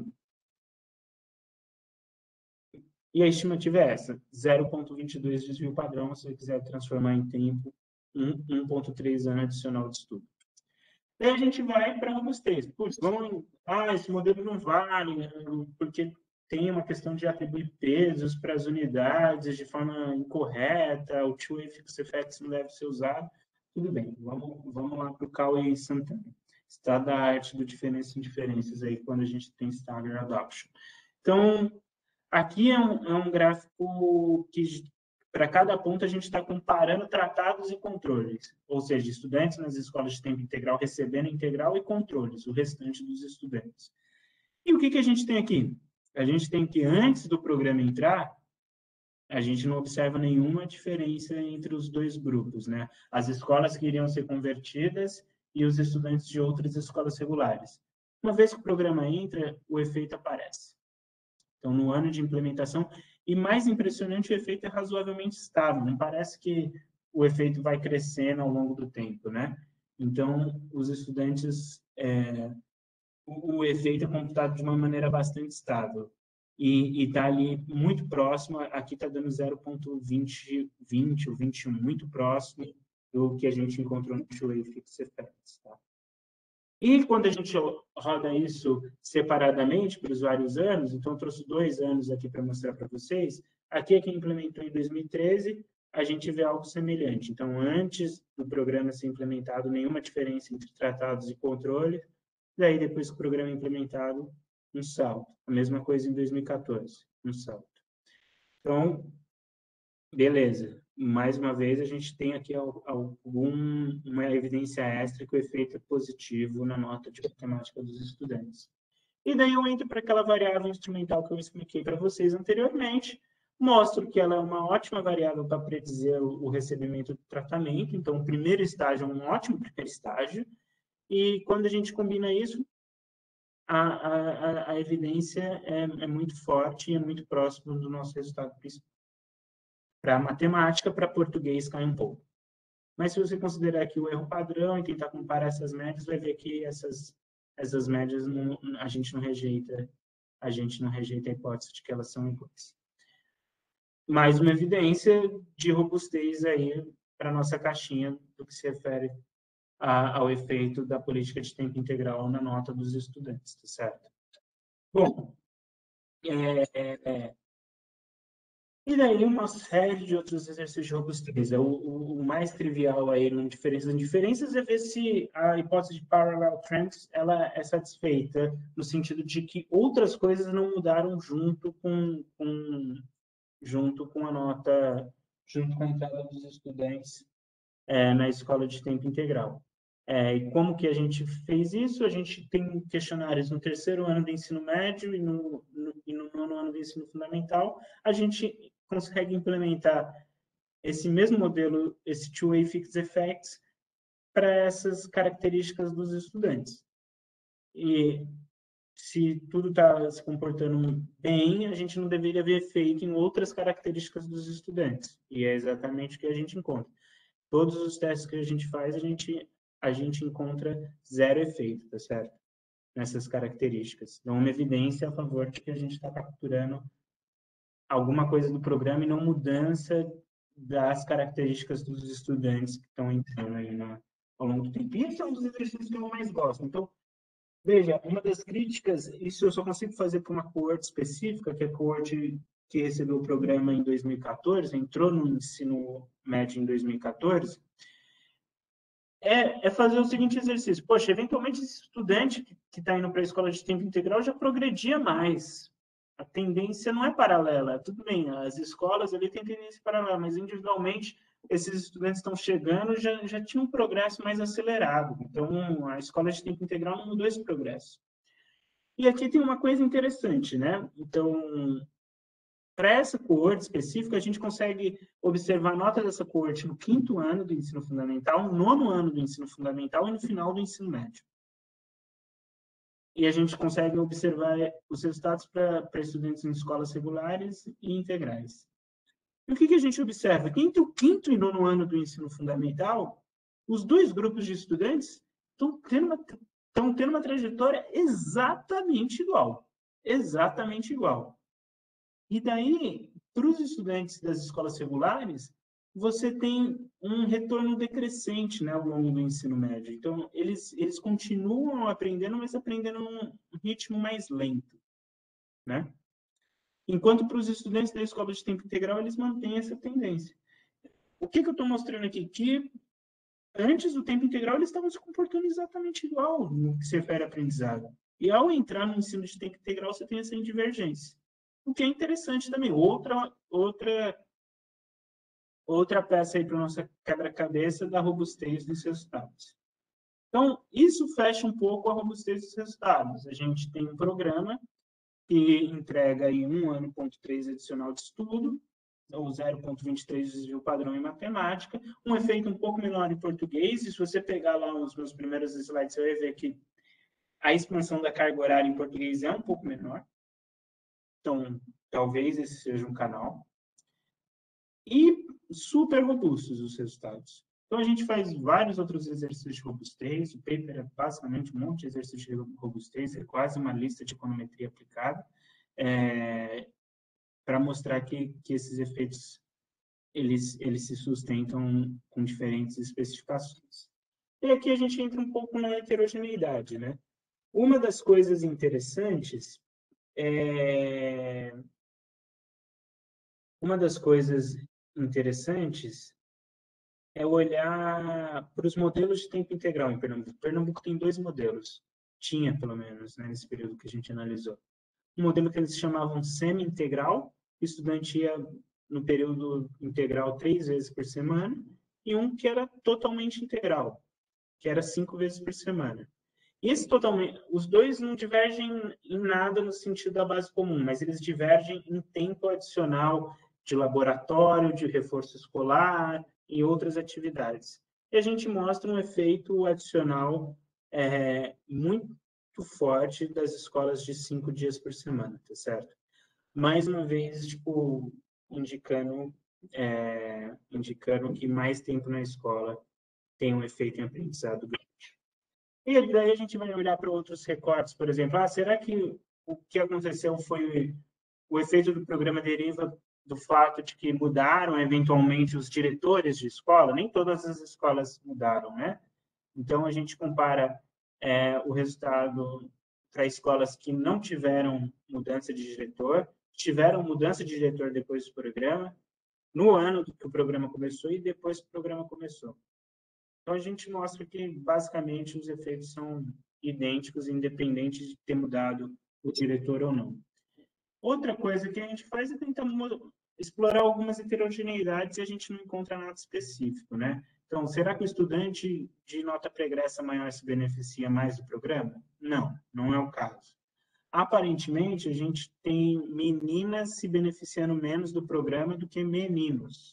e a estimativa é essa, zero vírgula vinte e dois desvio padrão, se você quiser transformar em tempo, um vírgula três ano adicional de estudo. Daí a gente vai para robustez. Putz, vamos, ah, esse modelo não vale, porque tem uma questão de atribuir pesos para as unidades de forma incorreta, o two-way fixed effects não deve ser usado. Tudo bem, vamos, vamos lá para o Cauê Santana. Estado da arte do diferença em diferenças aí, quando a gente tem staggered adoption. Então, aqui é um, é um gráfico que, para cada ponto, a gente está comparando tratados e controles, ou seja, estudantes nas escolas de tempo integral recebendo integral e controles, o restante dos estudantes. E o que, que a gente tem aqui? A gente tem que, antes do programa entrar, a gente não observa nenhuma diferença entre os dois grupos, né? As escolas que iriam ser convertidas e os estudantes de outras escolas regulares. Uma vez que o programa entra, o efeito aparece. Então, no ano de implementação, e mais impressionante, o efeito é razoavelmente estável, não parece que o efeito vai crescendo ao longo do tempo, né? Então, os estudantes, é, o, o efeito é computado de uma maneira bastante estável. E está ali muito próximo, aqui está dando zero vírgula vinte, vinte ou vinte e um, muito próximo do que a gente encontrou no two-way fixed effects, tá? E quando a gente roda isso separadamente para os vários anos, então eu trouxe dois anos aqui para mostrar para vocês, aqui é que implementou em dois mil e treze, a gente vê algo semelhante. Então, antes do programa ser implementado, nenhuma diferença entre tratados e controle, daí depois que o programa é implementado, um salto. A mesma coisa em dois mil e quatorze, um salto. Então, beleza. Mais uma vez, a gente tem aqui algum, uma evidência extra que o efeito é positivo na nota de matemática dos estudantes. E daí eu entro para aquela variável instrumental que eu expliquei para vocês anteriormente, mostro que ela é uma ótima variável para predizer o recebimento do tratamento, então o primeiro estágio é um ótimo primeiro estágio, e quando a gente combina isso, a, a, a evidência é, é muito forte e é muito próximo do nosso resultado principal. Para matemática, para português cai um pouco. Mas se você considerar aqui o erro padrão e tentar comparar essas médias, vai ver que essas, essas médias não, a gente não rejeita, a gente não rejeita a hipótese de que elas são iguais. Mais uma evidência de robustez aí para nossa caixinha do que se refere a, ao efeito da política de tempo integral na nota dos estudantes, tá certo? Bom, é, é, é, e daí uma série de outros exercícios de robustez. O, o, o mais trivial aí no diferenças em diferenças é ver se a hipótese de parallel trends ela é satisfeita no sentido de que outras coisas não mudaram junto com, com junto com a nota, junto com a entrada dos estudantes é, na escola de tempo integral. É, e como que a gente fez isso? A gente tem questionários no terceiro ano do ensino médio e no, no, e no nono ano do ensino fundamental. A gente consegue implementar esse mesmo modelo, esse two-way fixed effects, para essas características dos estudantes. E se tudo está se comportando bem, a gente não deveria ver efeito em outras características dos estudantes. E é exatamente o que a gente encontra. Todos os testes que a gente faz, a gente, a gente encontra zero efeito, tá certo? Nessas características. Então, uma evidência a favor de que a gente está capturando alguma coisa do programa e não mudança das características dos estudantes que estão entrando aí na, ao longo do tempo. E esse é um dos exercícios que eu mais gosto. Então, veja, uma das críticas, isso eu só consigo fazer para uma coorte específica, que é a coorte que recebeu o programa em dois mil e quatorze, entrou no ensino médio em dois mil e quatorze, é, é fazer o seguinte exercício. Poxa, eventualmente esse estudante que está indo para a escola de tempo integral já progredia mais. A tendência não é paralela. Tudo bem, as escolas ali têm tendência paralela, mas individualmente esses estudantes estão chegando já já tinham um progresso mais acelerado. Então, a escola de tempo integral não mudou esse progresso. E aqui tem uma coisa interessante, né? Então, para essa coorte específica, a gente consegue observar a nota dessa coorte no quinto ano do ensino fundamental, no nono ano do ensino fundamental e no final do ensino médio. E a gente consegue observar os resultados para estudantes em escolas regulares e integrais. E o que, que a gente observa? Que entre o quinto e nono ano do ensino fundamental, os dois grupos de estudantes estão tendo uma, estão tendo uma trajetória exatamente igual. Exatamente igual. E daí, para os estudantes das escolas regulares, você tem um retorno decrescente, né, ao longo do ensino médio. Então, eles, eles continuam aprendendo, mas aprendendo num ritmo mais lento, né? Enquanto para os estudantes da escola de tempo integral, eles mantêm essa tendência. O que, que eu estou mostrando aqui? Que antes do tempo integral, eles estavam se comportando exatamente igual no que se refere à aprendizado. E ao entrar no ensino de tempo integral, você tem essa divergência. O que é interessante também. Outra, outra, outra peça aí para a nossa quebra-cabeça da robustez dos resultados. Então, isso fecha um pouco a robustez dos resultados. A gente tem um programa que entrega aí um ano ponto três adicional de estudo, ou zero ponto vinte e três de desvio padrão em matemática, um efeito um pouco menor em português, e se você pegar lá os meus primeiros slides, você vai ver que a expansão da carga horária em português é um pouco menor. Então, talvez esse seja um canal. E super robustos os resultados. Então, a gente faz vários outros exercícios de robustez. O paper é basicamente um monte de exercícios de robustez, é quase uma lista de econometria aplicada, é, para mostrar que, que esses efeitos eles, eles se sustentam com diferentes especificações. E aqui a gente entra um pouco na heterogeneidade, né? Uma das coisas interessantes é... Uma das coisas interessantes é olhar para os modelos de tempo integral em Pernambuco. Pernambuco tem dois modelos, tinha pelo menos, né, nesse período que a gente analisou. Um modelo que eles chamavam semi-integral, o estudante ia no período integral três vezes por semana, e um que era totalmente integral, que era cinco vezes por semana. E esse totalmente, os dois não divergem em nada no sentido da base comum, mas eles divergem em tempo adicional de laboratório, de reforço escolar e outras atividades. E a gente mostra um efeito adicional é, muito forte das escolas de cinco dias por semana, tá certo? Mais uma vez, tipo, indicando, é, indicando que mais tempo na escola tem um efeito em aprendizado grande. E daí a gente vai olhar para outros recortes, por exemplo, ah, será que o que aconteceu foi o efeito do programa deriva do fato de que mudaram eventualmente os diretores de escola? Nem todas as escolas mudaram, né? Então a gente compara é, o resultado para escolas que não tiveram mudança de diretor, tiveram mudança de diretor depois do programa, no ano que o programa começou e depois que o programa começou. Então, a gente mostra que, basicamente, os efeitos são idênticos, independente de ter mudado o diretor ou não. Outra coisa que a gente faz é tentar explorar algumas heterogeneidades e a gente não encontra nada específico, né? Então, será que o estudante de nota pregressa maior se beneficia mais do programa? Não, não é o caso. Aparentemente, a gente tem meninas se beneficiando menos do programa do que meninos.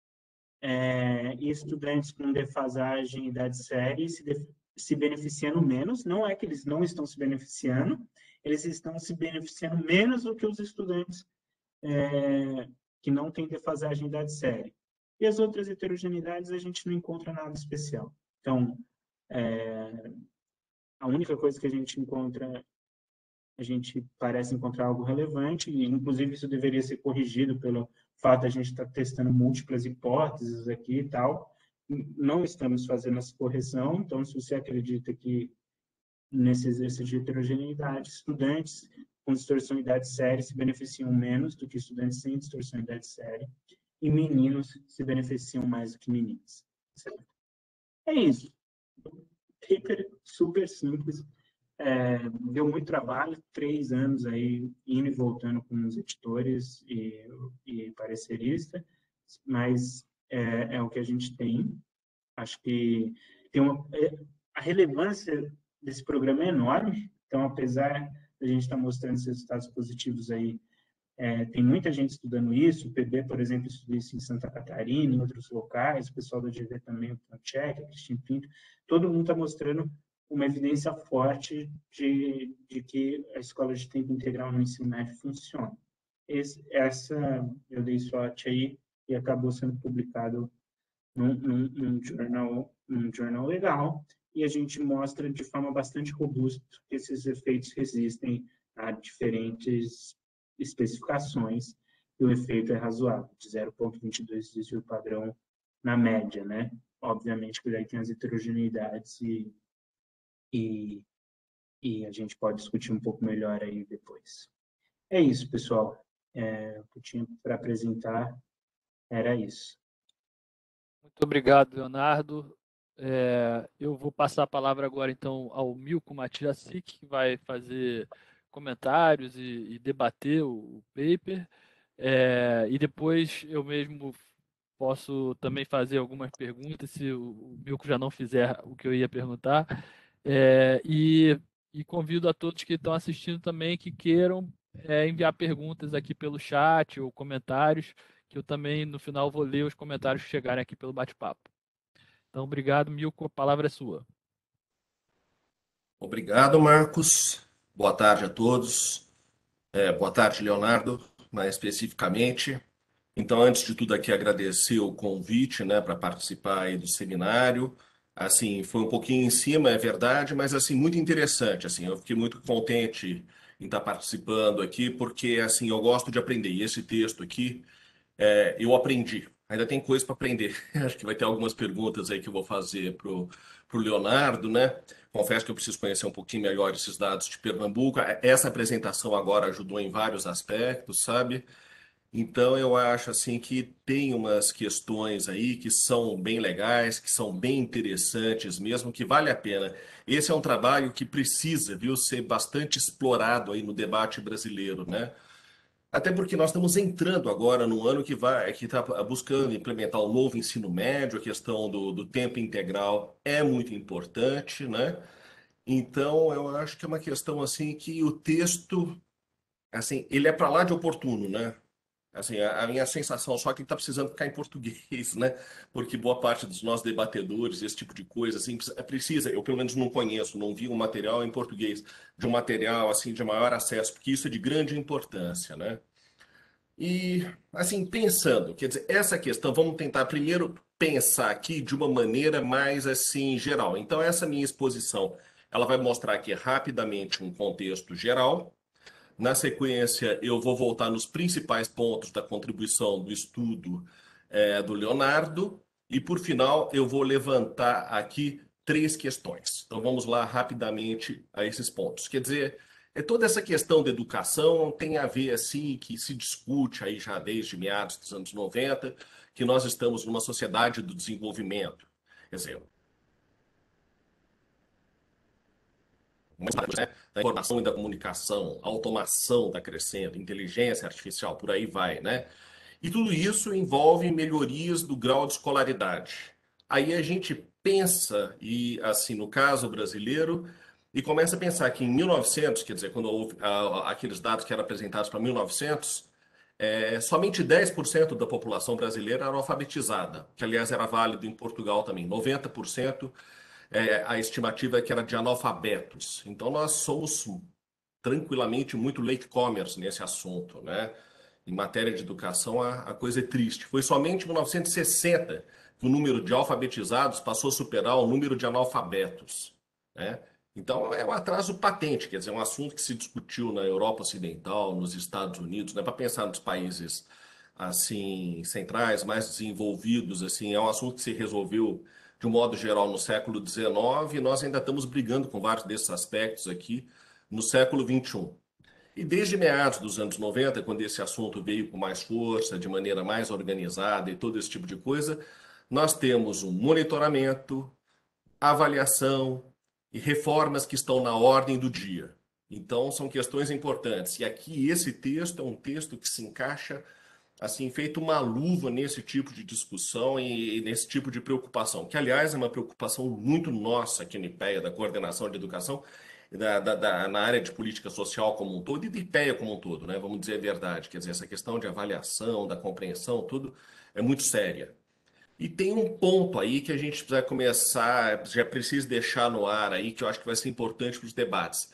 É, e estudantes com defasagem em idade série se, de, se beneficiando menos. Não é que eles não estão se beneficiando, eles estão se beneficiando menos do que os estudantes é, que não têm defasagem em idade série. E as outras heterogeneidades a gente não encontra nada especial. Então, é, a única coisa que a gente encontra, a gente parece encontrar algo relevante, e inclusive isso deveria ser corrigido pelo fato de a gente estar testando múltiplas hipóteses aqui e tal. Não estamos fazendo essa correção, então se você acredita que nesse exercício de heterogeneidade, estudantes com distorção de idade séria se beneficiam menos do que estudantes sem distorção de idade séria, e meninos se beneficiam mais do que meninas. Certo? É isso. Paper super simples. É, deu muito trabalho, três anos aí, indo e voltando com os editores e, e parecerista, mas é, é o que a gente tem. Acho que tem uma, é, a relevância desse programa é enorme, então, apesar de a gente estar mostrando esses resultados positivos aí, é, tem muita gente estudando isso, o P B, por exemplo, estuda isso em Santa Catarina, em outros locais, o pessoal do G V também, o Tcheca, Cristina Pinto, todo mundo está mostrando uma evidência forte de, de que a escola de tempo integral no ensino médio funciona. Esse, essa, eu dei sorte aí e acabou sendo publicado num, num, num, jornal, num jornal legal, e a gente mostra de forma bastante robusta que esses efeitos resistem a diferentes especificações, e o efeito é razoável, de zero vírgula vinte e dois desvio padrão na média, né? Obviamente que daí tem as heterogeneidades e E, e a gente pode discutir um pouco melhor aí depois. É isso, pessoal. É, o que eu tinha para apresentar era isso. Muito obrigado, Leonardo. É, eu vou passar a palavra agora, então, ao Milko Matiasik, que vai fazer comentários e, e debater o, o paper. É, e depois eu mesmo posso também fazer algumas perguntas, se o, o Milko já não fizer o que eu ia perguntar. É, e, e convido a todos que estão assistindo também que queiram é, enviar perguntas aqui pelo chat ou comentários, que eu também, no final, vou ler os comentários que chegarem aqui pelo bate-papo. Então, obrigado, Milko, a palavra é sua. Obrigado, Marcos. Boa tarde a todos. É, boa tarde, Leonardo, mais especificamente. Então, antes de tudo aqui, agradecer o convite, né, para participar aí do seminário. Assim, foi um pouquinho em cima, é verdade, mas assim, muito interessante, assim, eu fiquei muito contente em estar participando aqui, porque assim, eu gosto de aprender. E esse texto aqui, é, eu aprendi. Ainda tem coisa para aprender. Acho que vai ter algumas perguntas aí que eu vou fazer pro pro Leonardo, né? Confesso que eu preciso conhecer um pouquinho melhor esses dados de Pernambuco. Essa apresentação agora ajudou em vários aspectos, sabe? Então eu acho assim que tem umas questões aí que são bem legais, que são bem interessantes mesmo, que vale a pena. Esse é um trabalho que precisa, viu, ser bastante explorado aí no debate brasileiro, né? Até porque nós estamos entrando agora no ano que vai, que está buscando implementar o novo ensino médio, a questão do, do tempo integral é muito importante, né? Então, eu acho que é uma questão assim que o texto, assim, ele é para lá de oportuno, né? Assim, a, a minha sensação só é que ele está precisando ficar em português, né? Porque boa parte dos nossos debatedores, esse tipo de coisa, assim, precisa, precisa- eu pelo menos não conheço, não vi um material em português, de um material, assim, de maior acesso, porque isso é de grande importância, né? E, assim, pensando, quer dizer, essa questão, vamos tentar primeiro pensar aqui de uma maneira mais, assim, geral. Então, essa minha exposição, ela vai mostrar aqui rapidamente um contexto geral. Na sequência, eu vou voltar nos principais pontos da contribuição do estudo, eh, do Leonardo. E, por final, eu vou levantar aqui três questões. Então, vamos lá rapidamente a esses pontos. Quer dizer, é toda essa questão da educação tem a ver, assim, que se discute aí já desde meados dos anos noventa, que nós estamos numa sociedade do desenvolvimento. Quer dizer, né, da informação e da comunicação, a automação está crescendo, inteligência artificial, por aí vai, né? E tudo isso envolve melhorias do grau de escolaridade. Aí a gente pensa, e assim, no caso brasileiro, e começa a pensar que em mil e novecentos, quer dizer, quando houve ah, aqueles dados que eram apresentados para mil e novecentos, é, somente dez por cento da população brasileira era alfabetizada, que aliás era válido em Portugal também. noventa por cento é, a estimativa é que era de analfabetos. Então nós somos tranquilamente muito latecomers nesse assunto, né? Em matéria de educação, a, a coisa é triste. Foi somente em mil novecentos e sessenta que o número de alfabetizados passou a superar o número de analfabetos, né? Então é um atraso patente, quer dizer, um assunto que se discutiu na Europa Ocidental, nos Estados Unidos, né? Para pensar nos países assim centrais, mais desenvolvidos, assim, é um assunto que se resolveu de um modo geral no século dezenove e nós ainda estamos brigando com vários desses aspectos aqui no século vinte e um. E desde meados dos anos noventa, quando esse assunto veio com mais força, de maneira mais organizada e todo esse tipo de coisa, nós temos um monitoramento, avaliação e reformas que estão na ordem do dia. Então, são questões importantes. E aqui, esse texto é um texto que se encaixa, assim, feito uma luva nesse tipo de discussão e, e nesse tipo de preocupação, que, aliás, é uma preocupação muito nossa aqui no IPEA, da Coordenação de Educação, da, da, da, na área de política social como um todo e do IPEA como um todo, né? Vamos dizer a verdade. Quer dizer, essa questão de avaliação, da compreensão, tudo é muito séria. E tem um ponto aí que a gente precisa começar, já precisa deixar no ar aí, que eu acho que vai ser importante para os debates.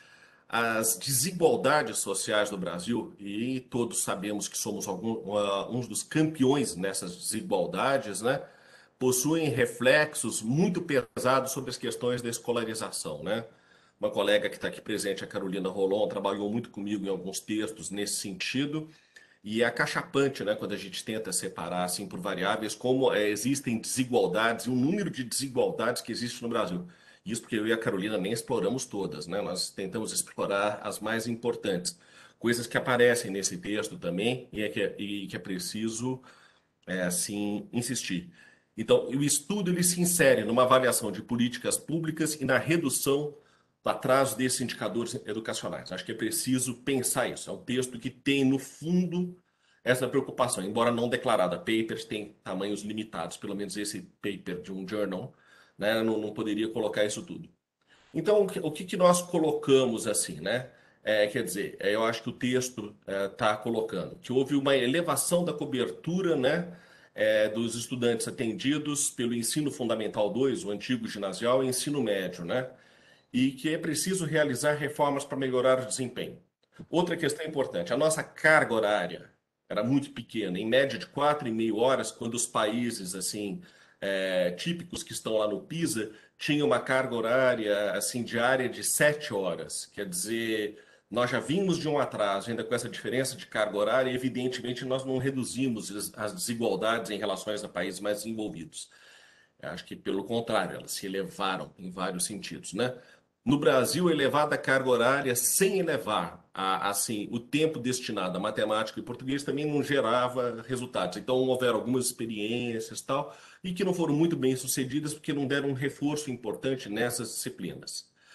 As desigualdades sociais do Brasil, e todos sabemos que somos algum, uh, uns dos campeões nessas desigualdades, né? Possuem reflexos muito pesados sobre as questões da escolarização, né? Uma colega que está aqui presente, a Carolina Rolon, trabalhou muito comigo em alguns textos nesse sentido. E é acachapante, né, quando a gente tenta separar assim por variáveis, como é, existem desigualdades e o número de desigualdades que existe no Brasil. Isso porque eu e a Carolina nem exploramos todas, né? Nós tentamos explorar as mais importantes. Coisas que aparecem nesse texto também e é que, é, e que é preciso, é, assim, insistir. Então, o estudo ele se insere numa avaliação de políticas públicas e na redução do atraso desses indicadores educacionais. Acho que é preciso pensar isso. É um texto que tem, no fundo, essa preocupação, embora não declarada. Papers têm tamanhos limitados, pelo menos esse paper de um journal, né, não, não poderia colocar isso tudo. Então, o que, o que que nós colocamos assim, né? É, quer dizer, é, eu acho que o texto está colocando que houve uma elevação da cobertura, né, é, dos estudantes atendidos pelo ensino fundamental dois, o antigo ginasial, e ensino médio, né? E que é preciso realizar reformas para melhorar o desempenho. Outra questão importante, a nossa carga horária era muito pequena, em média de quatro e meia horas, quando os países assim é, típicos que estão lá no PISA tinham uma carga horária assim diária de sete horas. Quer dizer, nós já vimos de um atraso, ainda com essa diferença de carga horária, e evidentemente nós não reduzimos as desigualdades em relação a países mais desenvolvidos. Eu acho que, pelo contrário, elas se elevaram em vários sentidos, né? No Brasil, elevada carga horária sem elevar a, assim, o tempo destinado a matemática e português também não gerava resultados. Então, houveram algumas experiências tal, e que não foram muito bem sucedidas porque não deram um reforço importante nessas disciplinas.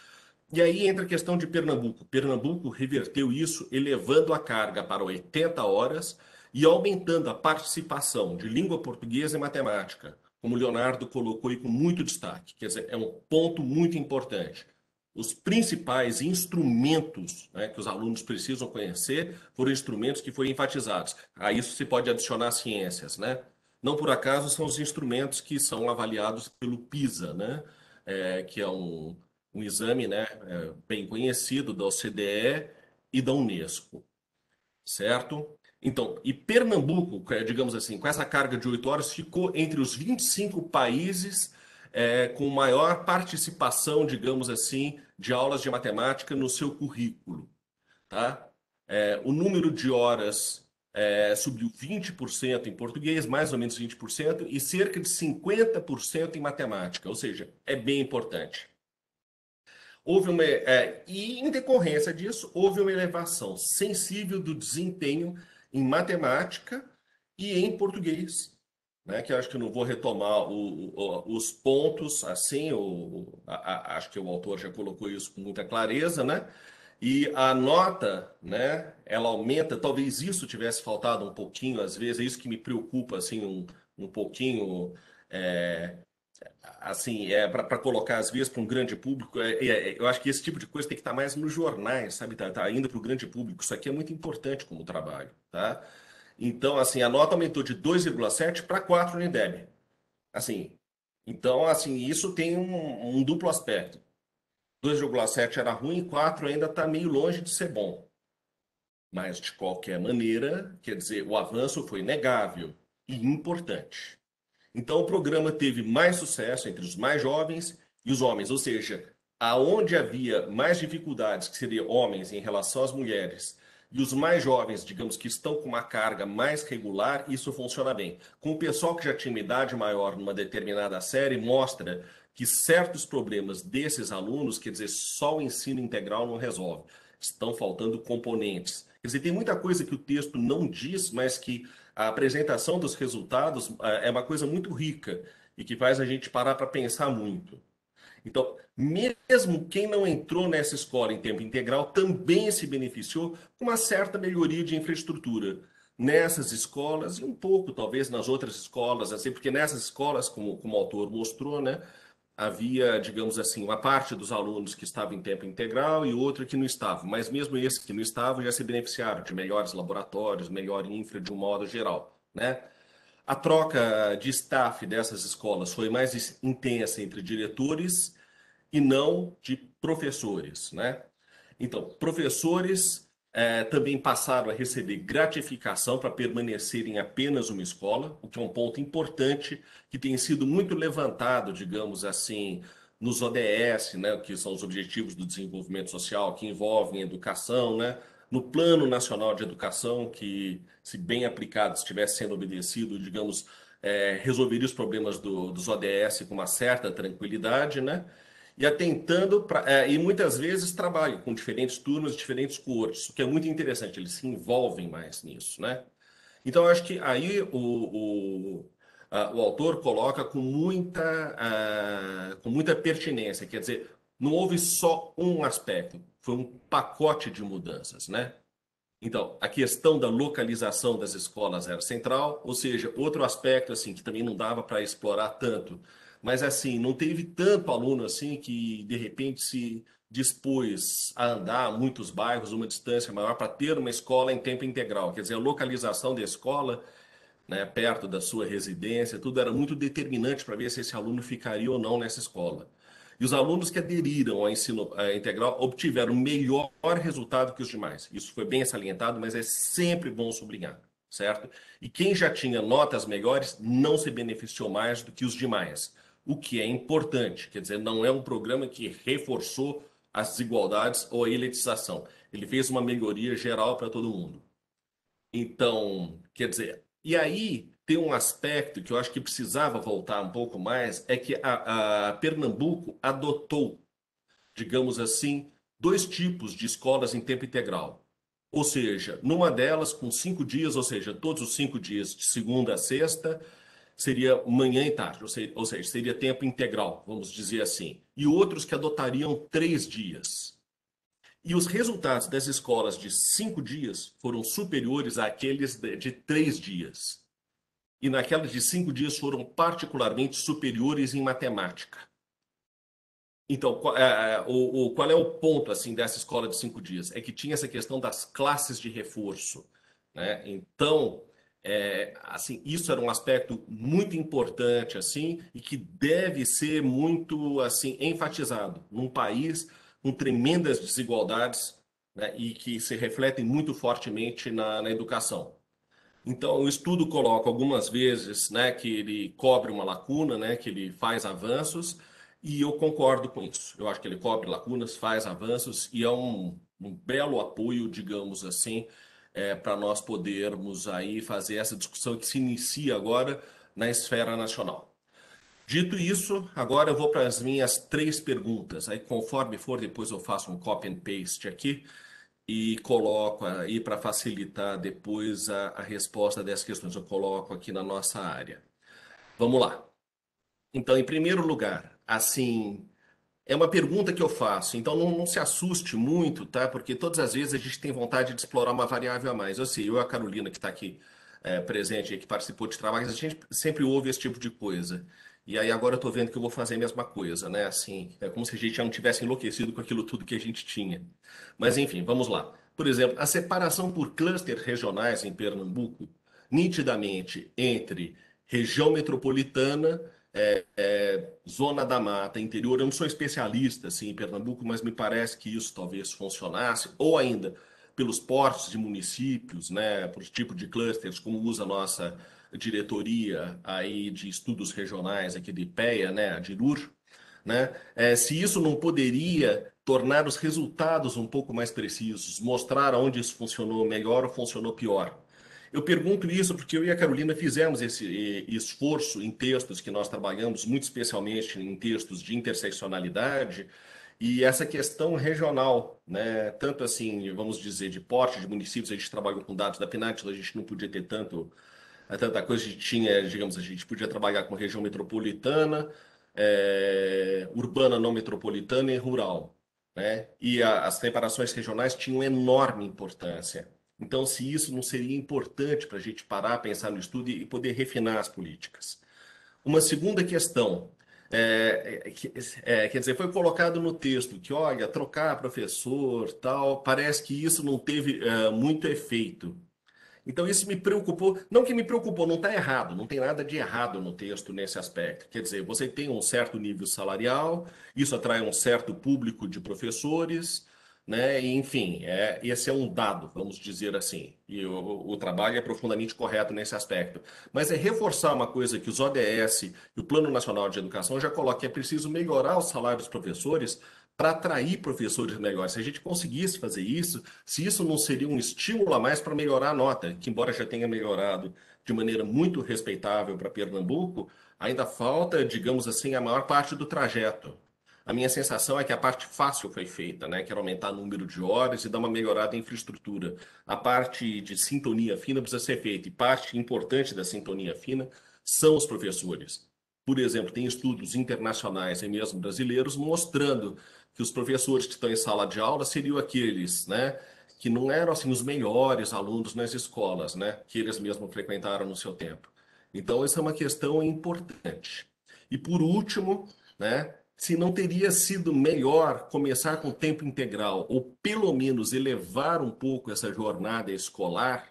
E aí entra a questão de Pernambuco. Pernambuco reverteu isso, elevando a carga para oitenta horas e aumentando a participação de língua portuguesa e matemática, como o Leonardo colocou aí com muito destaque. Quer dizer, é um ponto muito importante. Os principais instrumentos, né, que os alunos precisam conhecer foram instrumentos que foram enfatizados. A isso se pode adicionar ciências, né? Não por acaso são os instrumentos que são avaliados pelo PISA, né? É, que é um, um exame, né, é, bem conhecido da O C D E e da Unesco, certo? Então, e Pernambuco, digamos assim, com essa carga de oito horas, ficou entre os vinte e cinco países é, com maior participação, digamos assim, de aulas de matemática no seu currículo, tá? É, o número de horas é, subiu vinte por cento em português, mais ou menos vinte por cento, e cerca de cinquenta por cento em matemática, ou seja, é bem importante. Houve uma, é, e, em decorrência disso, houve uma elevação sensível do desempenho em matemática e em português, né? Que eu acho que eu não vou retomar o, o, os pontos, assim, o, a, a, acho que o autor já colocou isso com muita clareza, né? E a nota, né, ela aumenta, talvez isso tivesse faltado um pouquinho, às vezes, é isso que me preocupa, assim, um, um pouquinho, é, assim, é, para colocar às vezes para um grande público, é, é, eu acho que esse tipo de coisa tem que estar mais nos jornais, sabe? Tá, tá indo para o grande público. Isso aqui é muito importante como trabalho, tá? Então, assim, a nota aumentou de dois vírgula sete para quatro no INDEB. Assim, então, assim, isso tem um, um duplo aspecto. dois vírgula sete era ruim, quatro ainda está meio longe de ser bom. Mas, de qualquer maneira, quer dizer, o avanço foi negável e importante. Então, o programa teve mais sucesso entre os mais jovens e os homens, ou seja, aonde havia mais dificuldades, que seriam homens em relação às mulheres, e os mais jovens, digamos que estão com uma carga mais regular, isso funciona bem. Com o pessoal que já tinha uma idade maior numa determinada série, mostra que certos problemas desses alunos, quer dizer, só o ensino integral não resolve. Estão faltando componentes. Quer dizer, tem muita coisa que o texto não diz, mas que a apresentação dos resultados é uma coisa muito rica e que faz a gente parar para pensar muito. Então, mesmo quem não entrou nessa escola em tempo integral também se beneficiou com uma certa melhoria de infraestrutura nessas escolas e um pouco, talvez, nas outras escolas, assim, porque nessas escolas, como, como o autor mostrou, né, havia, digamos assim, uma parte dos alunos que estavam em tempo integral e outra que não estavam. Mas mesmo esses que não estavam já se beneficiaram de melhores laboratórios, melhor infra de um modo geral, né? A troca de staff dessas escolas foi mais intensa entre diretores e não de professores, né? Então, professores eh, também passaram a receber gratificação para permanecerem apenas uma escola, o que é um ponto importante que tem sido muito levantado, digamos assim, nos O D S, né, que são os Objetivos do Desenvolvimento Social, que envolvem educação, né? No Plano Nacional de Educação, que, se bem aplicado, estivesse sendo obedecido, digamos, eh, resolveria os problemas do, dos O D S com uma certa tranquilidade, né? E atentando pra, é, e muitas vezes trabalham com diferentes turmas, diferentes cursos, o que é muito interessante, eles se envolvem mais nisso, né? Então, eu acho que aí o, o, a, o autor coloca com muita, a, com muita pertinência, quer dizer, não houve só um aspecto, foi um pacote de mudanças, né? Então, a questão da localização das escolas era central, ou seja, outro aspecto assim que também não dava para explorar tanto, mas assim, não teve tanto aluno assim que de repente se dispôs a andar muitos bairros, uma distância maior para ter uma escola em tempo integral. Quer dizer, a localização da escola, né, perto da sua residência, tudo era muito determinante para ver se esse aluno ficaria ou não nessa escola. E os alunos que aderiram ao ensino eh, integral obtiveram melhor resultado que os demais. Isso foi bem salientado, mas é sempre bom sublinhar, certo? E quem já tinha notas melhores não se beneficiou mais do que os demais, o que é importante. Quer dizer, não é um programa que reforçou as desigualdades ou a elitização. Ele fez uma melhoria geral para todo mundo. Então, quer dizer, e aí tem um aspecto que eu acho que precisava voltar um pouco mais, é que a, a Pernambuco adotou, digamos assim, dois tipos de escolas em tempo integral. Ou seja, numa delas com cinco dias, ou seja, todos os cinco dias, de segunda a sexta, seria manhã e tarde, ou seja, ou seja, seria tempo integral, vamos dizer assim. E outros que adotariam três dias. E os resultados das escolas de cinco dias foram superiores àqueles de, de três dias. E naquelas de cinco dias foram particularmente superiores em matemática. Então, qual é, o, o, qual é o ponto assim dessa escola de cinco dias? É que tinha essa questão das classes de reforço, né? Então, é, assim, isso era um aspecto muito importante assim e que deve ser muito assim enfatizado num país com tremendas desigualdades, né? E que se refletem muito fortemente na, na educação. Então, o estudo coloca algumas vezes, né, que ele cobre uma lacuna, né, que ele faz avanços, e eu concordo com isso. Eu acho que ele cobre lacunas, faz avanços, e é um, um belo apoio, digamos assim, é, para nós podermos aí fazer essa discussão que se inicia agora na esfera nacional. Dito isso, agora eu vou para as minhas três perguntas. Aí, conforme for, depois eu faço um copy and paste aqui e coloco aí para facilitar depois a, a resposta dessas questões. Eu coloco aqui na nossa área. Vamos lá. Então, em primeiro lugar, assim, é uma pergunta que eu faço, então não, não se assuste muito, tá? Porque todas as vezes a gente tem vontade de explorar uma variável a mais. Eu sei, eu e a Carolina, que está aqui é, presente, que participou de trabalhos, a gente sempre ouve esse tipo de coisa. E aí agora eu estou vendo que eu vou fazer a mesma coisa, né? Assim, é como se a gente já não tivesse enlouquecido com aquilo tudo que a gente tinha. Mas enfim, vamos lá. Por exemplo, a separação por clusters regionais em Pernambuco, nitidamente entre região metropolitana, é, é, zona da mata, interior. Eu não sou especialista assim, em Pernambuco, mas me parece que isso talvez funcionasse, ou ainda pelos portos de municípios, né, por tipo de clusters, como usa a nossa diretoria aí de estudos regionais aqui de IPEA, né, a DIRUR, né? É, se isso não poderia tornar os resultados um pouco mais precisos, mostrar onde isso funcionou melhor ou funcionou pior. Eu pergunto isso porque eu e a Carolina fizemos esse esforço em textos que nós trabalhamos, muito especialmente em textos de interseccionalidade, e essa questão regional, né? Tanto assim, vamos dizer, de porte de municípios, a gente trabalhou com dados da PNAD, então a gente não podia ter tanto é tanta coisa, a gente tinha, digamos, a gente podia trabalhar com região metropolitana, é, urbana não metropolitana e rural, né? E a, as separações regionais tinham enorme importância. Então, se isso não seria importante para a gente parar, pensar no estudo e poder refinar as políticas. Uma segunda questão, é, é, é, quer dizer, foi colocado no texto que, olha, trocar professor, tal, parece que isso não teve é, muito efeito. Então, isso me preocupou. Não que me preocupou, não está errado, não tem nada de errado no texto nesse aspecto. Quer dizer, você tem um certo nível salarial, isso atrai um certo público de professores, né? E, enfim, é, esse é um dado, vamos dizer assim. E o, o trabalho é profundamente correto nesse aspecto. Mas é reforçar uma coisa que os O D S e o Plano Nacional de Educação já colocam, que é preciso melhorar o salário dos professores para atrair professores melhores. Se a gente conseguisse fazer isso, se isso não seria um estímulo a mais para melhorar a nota, que embora já tenha melhorado de maneira muito respeitável para Pernambuco, ainda falta, digamos assim, a maior parte do trajeto. A minha sensação é que a parte fácil foi feita, né? Que era aumentar o número de horas e dar uma melhorada em infraestrutura. A parte de sintonia fina precisa ser feita, e parte importante da sintonia fina são os professores. Por exemplo, tem estudos internacionais e mesmo brasileiros mostrando que os professores que estão em sala de aula seriam aqueles, né, que não eram assim os melhores alunos nas escolas, né, que eles mesmos frequentaram no seu tempo. Então, essa é uma questão importante. E por último, né, se não teria sido melhor começar com tempo integral, ou pelo menos elevar um pouco essa jornada escolar,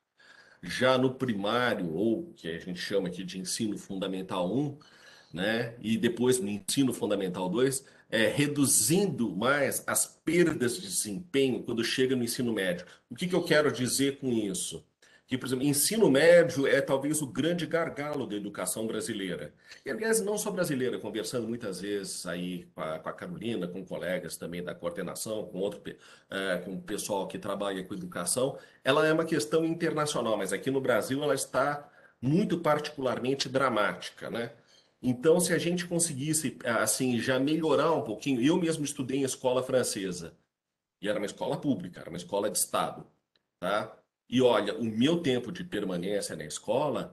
já no primário, ou que a gente chama aqui de ensino fundamental um, né? E depois no ensino fundamental dois, é, reduzindo mais as perdas de desempenho quando chega no ensino médio. O que, que eu quero dizer com isso? Que, por exemplo, ensino médio é talvez o grande gargalo da educação brasileira. E, aliás, não só brasileira, conversando muitas vezes aí com a, com a Carolina, com colegas também da coordenação, com outro, é, com o pessoal que trabalha com educação, ela é uma questão internacional, mas aqui no Brasil ela está muito particularmente dramática, né? Então, se a gente conseguisse, assim, já melhorar um pouquinho, eu mesmo estudei em escola francesa, e era uma escola pública, era uma escola de Estado, tá? E olha, o meu tempo de permanência na escola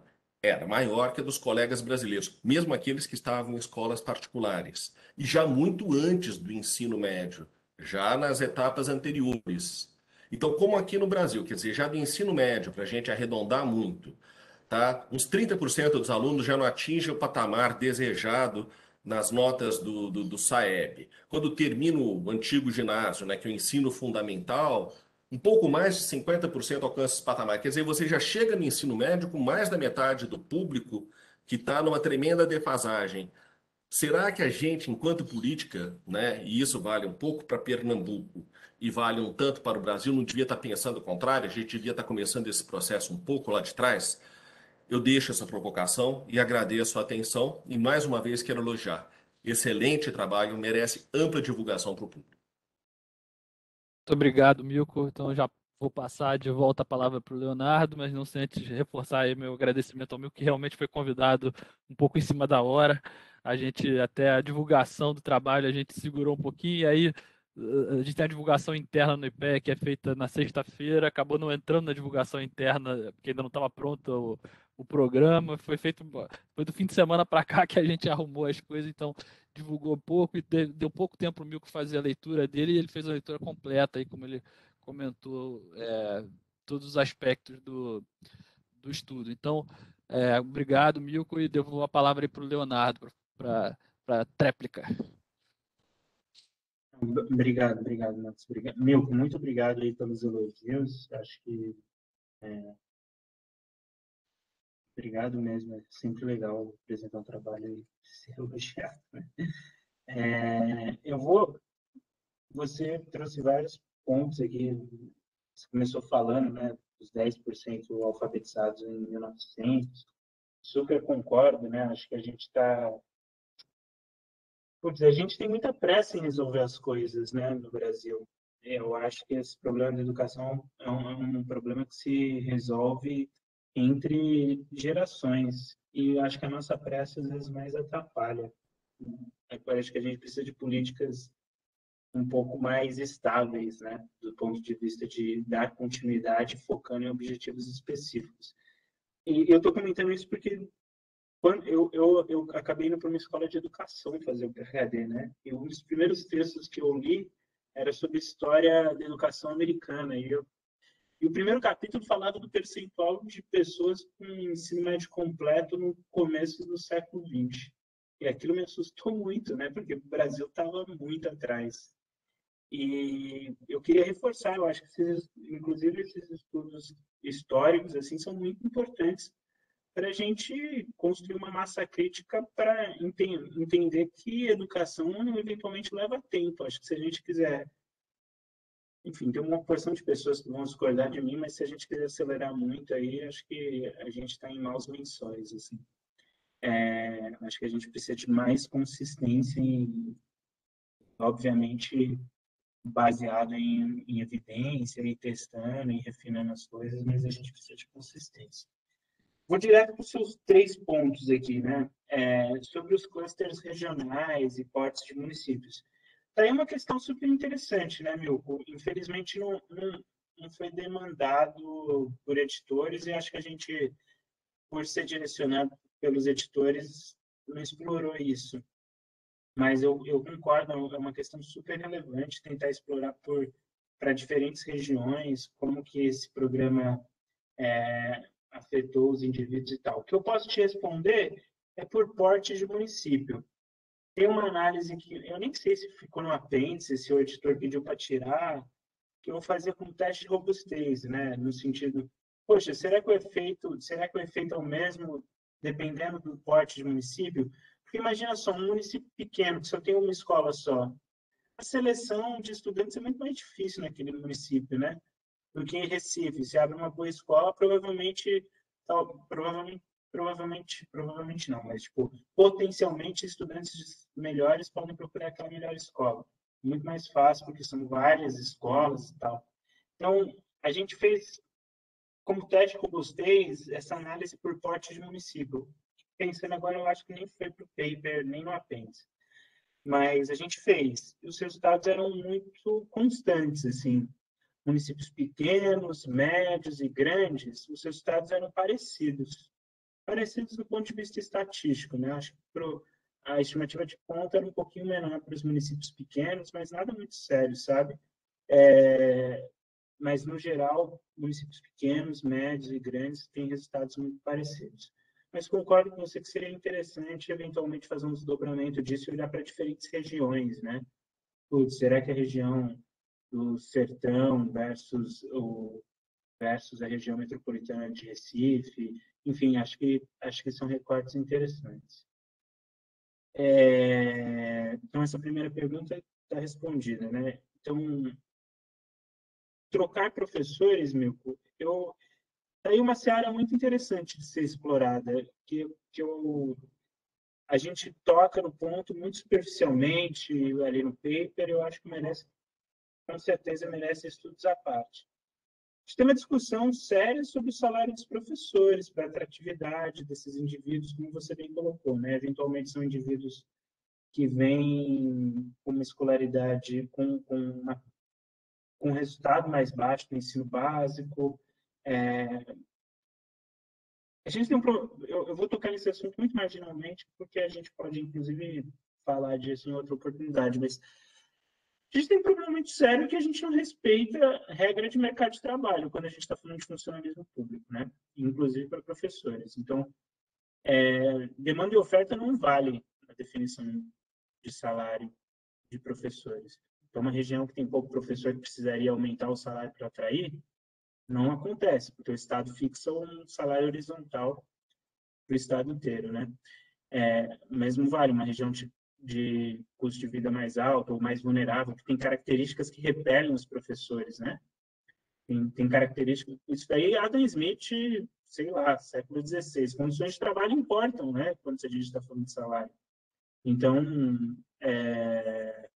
era maior que a dos colegas brasileiros, mesmo aqueles que estavam em escolas particulares. E já muito antes do ensino médio, já nas etapas anteriores. Então, como aqui no Brasil, quer dizer, já do ensino médio, para a gente arredondar muito, tá? Uns trinta por cento dos alunos já não atingem o patamar desejado nas notas do, do, do SAEB. Quando termina o antigo ginásio, né, que é o ensino fundamental, um pouco mais de cinquenta por cento alcança esse patamar. Quer dizer, você já chega no ensino médio com mais da metade do público que está numa tremenda defasagem. Será que a gente, enquanto política, né, e isso vale um pouco para Pernambuco e vale um tanto para o Brasil, não devia estar pensando o contrário? A gente devia estar começando esse processo um pouco lá de trás? Eu deixo essa provocação e agradeço a atenção e, mais uma vez, quero elogiar. Excelente trabalho, merece ampla divulgação para o público. Muito obrigado, Milko. Então, já vou passar de volta a palavra para o Leonardo, mas não sem antes reforçar aí meu agradecimento ao Milko, que realmente foi convidado um pouco em cima da hora. A gente, até a divulgação do trabalho, a gente segurou um pouquinho, e aí a gente tem a divulgação interna no I P E, que é feita na sexta-feira, acabou não entrando na divulgação interna, porque ainda não estava pronto o, o programa, foi feito, foi do fim de semana para cá que a gente arrumou as coisas, então divulgou pouco e deu pouco tempo para o Milko fazer a leitura dele, e ele fez a leitura completa, aí, como ele comentou, é, todos os aspectos do, do estudo. Então, é, obrigado, Milko, e devolvo a palavra para o Leonardo, para a tréplica. Obrigado, obrigado, Max. Obrigado. Milko, muito obrigado aí pelos elogios. Acho que é... obrigado mesmo. É sempre legal apresentar um trabalho e ser elogiado, né? É... Eu vou. Você trouxe vários pontos aqui. Você começou falando, né, dos dez por cento alfabetizados em mil e novecentos. Super concordo, né? Acho que a gente está Putz, a gente tem muita pressa em resolver as coisas, né, no Brasil. Eu acho que esse problema da educação é um, é um problema que se resolve entre gerações. E acho que a nossa pressa, às vezes, mais atrapalha. Eu acho que a gente precisa de políticas um pouco mais estáveis, né, do ponto de vista de dar continuidade, focando em objetivos específicos. E eu estou comentando isso porque quando eu, eu, eu acabei indo para uma escola de educação fazer o P H D, né? E um dos primeiros textos que eu li era sobre história da educação americana. E, eu, e o primeiro capítulo falava do percentual de pessoas com ensino médio completo no começo do século vinte. E aquilo me assustou muito, né? Porque o Brasil estava muito atrás. E eu queria reforçar, eu acho que, esses, inclusive, esses estudos históricos assim são muito importantes para a gente construir uma massa crítica para ente entender que educação eventualmente leva tempo. Acho que se a gente quiser... Enfim, tem uma porção de pessoas que vão discordar de mim, mas se a gente quiser acelerar muito aí, acho que a gente está em maus lençóis, assim. É, acho que a gente precisa de mais consistência e, obviamente, baseado em, em evidência, e testando, e refinando as coisas, mas a gente precisa de consistência. Vou direto para os seus três pontos aqui, né? É, sobre os clusters regionais e portes de municípios. Tá aí uma questão super interessante, né, Milko? Infelizmente, não, não, não foi demandado por editores e acho que a gente, por ser direcionado pelos editores, não explorou isso. Mas eu, eu concordo, é uma questão super relevante tentar explorar para diferentes regiões como que esse programa é, afetou os indivíduos e tal. O que eu posso te responder é por porte de município. Tem uma análise que eu nem sei se ficou no apêndice, se o editor pediu para tirar, que eu vou fazer com teste de robustez, né? No sentido, poxa, será que o efeito, será que o efeito é o mesmo dependendo do porte de município? Porque imagina só, um município pequeno que só tem uma escola só. A seleção de estudantes é muito mais difícil naquele município, né? Porque em Recife, se abre uma boa escola, provavelmente, tal, provavelmente, provavelmente, provavelmente não, mas tipo, potencialmente estudantes melhores podem procurar aquela melhor escola. Muito mais fácil, porque são várias escolas e tal. Então, a gente fez, como teste robustez, essa análise por porte de município. Pensando agora, eu acho que nem foi para o paper, nem no apêndice. Mas a gente fez. E os resultados eram muito constantes, assim. Municípios pequenos, médios e grandes, os resultados eram parecidos. parecidos do ponto de vista estatístico, né? Acho que pro, a estimativa de ponta era um pouquinho menor para os municípios pequenos, mas nada muito sério, sabe? É, mas, no geral, municípios pequenos, médios e grandes têm resultados muito parecidos. Mas concordo com você que seria interessante, eventualmente, fazer um desdobramento disso e olhar para diferentes regiões, né? Putz, será que a região do Sertão versus, o, versus a região metropolitana de Recife? Enfim, acho que, acho que são recortes interessantes. É, então, essa primeira pergunta está respondida, né? Então, trocar professores, Milko, eu aí uma seara muito interessante de ser explorada, que, que eu, a gente toca no ponto muito superficialmente ali no paper, eu acho que merece, com certeza merece estudos à parte. A gente tem uma discussão séria sobre o salário dos professores, para a atratividade desses indivíduos, como você bem colocou, né? Eventualmente são indivíduos que vêm com uma escolaridade, com, com, uma, com um resultado mais baixo no ensino básico. É, a gente tem um, eu, eu vou tocar nesse assunto muito marginalmente, porque a gente pode, inclusive, falar disso em outra oportunidade, mas a gente tem um problema muito sério que a gente não respeita a regra de mercado de trabalho quando a gente está falando de funcionalismo público, né? Inclusive para professores. Então, é, demanda e oferta não vale na definição de salário de professores. Então, uma região que tem pouco professor que precisaria aumentar o salário para atrair, não acontece, porque o Estado fixa um salário horizontal para o Estado inteiro, né? É, mas não vale uma região de, de custo de vida mais alto ou mais vulnerável, que tem características que repelem os professores, né? Tem, tem características... Isso daí, Adam Smith, sei lá, século dezesseis. Condições de trabalho importam, né? Quando a gente está falando de salário. Então, é,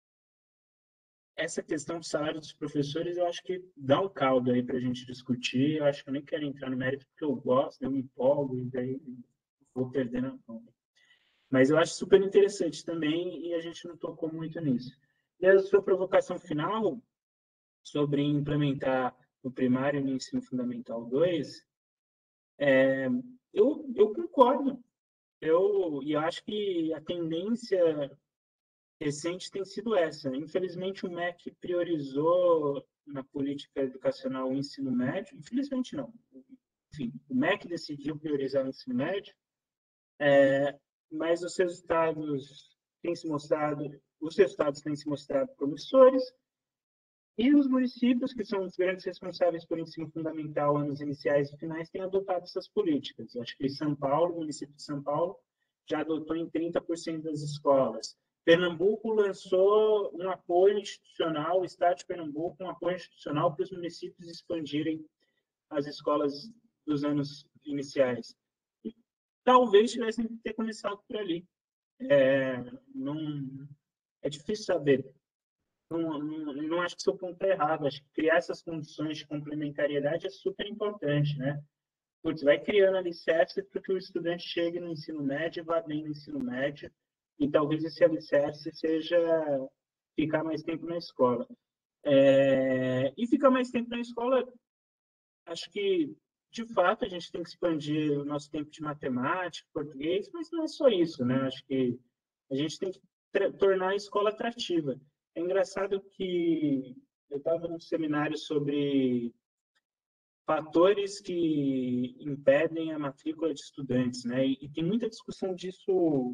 essa questão do salário dos professores, eu acho que dá um caldo aí para a gente discutir. Eu acho que eu nem quero entrar no mérito porque eu gosto, eu me empolgo, e daí vou perdendo a mão. Mas eu acho super interessante também e a gente não tocou muito nisso. E a sua provocação final sobre implementar o primário no ensino fundamental dois, é, eu, eu concordo. Eu, e eu acho que a tendência recente tem sido essa. Infelizmente, o M E C priorizou na política educacional o ensino médio. Infelizmente, não. Enfim, o M E C decidiu priorizar o ensino médio, é, mas os resultados têm se mostrado, os resultados têm se mostrado promissores, e os municípios, que são os grandes responsáveis por ensino fundamental, anos iniciais e finais, têm adotado essas políticas. Acho que São Paulo, o município de São Paulo, já adotou em trinta por cento das escolas. Pernambuco lançou um apoio institucional, o Estado de Pernambuco, um apoio institucional para os municípios expandirem as escolas dos anos iniciais. E talvez tivessem que ter começado por ali. É, não, é difícil saber. Não, não, não acho que seu ponto é errado. Acho que criar essas condições de complementariedade é super importante, né? Putz, vai criando alicerce para que o estudante chegue no ensino médio e vá bem no ensino médio, e talvez esse alicerce seja ficar mais tempo na escola. É, e ficar mais tempo na escola, acho que, de fato, a gente tem que expandir o nosso tempo de matemática, português, mas não é só isso, né? Acho que a gente tem que tornar a escola atrativa. É engraçado que eu estava num seminário sobre fatores que impedem a matrícula de estudantes, né? E, e tem muita discussão disso,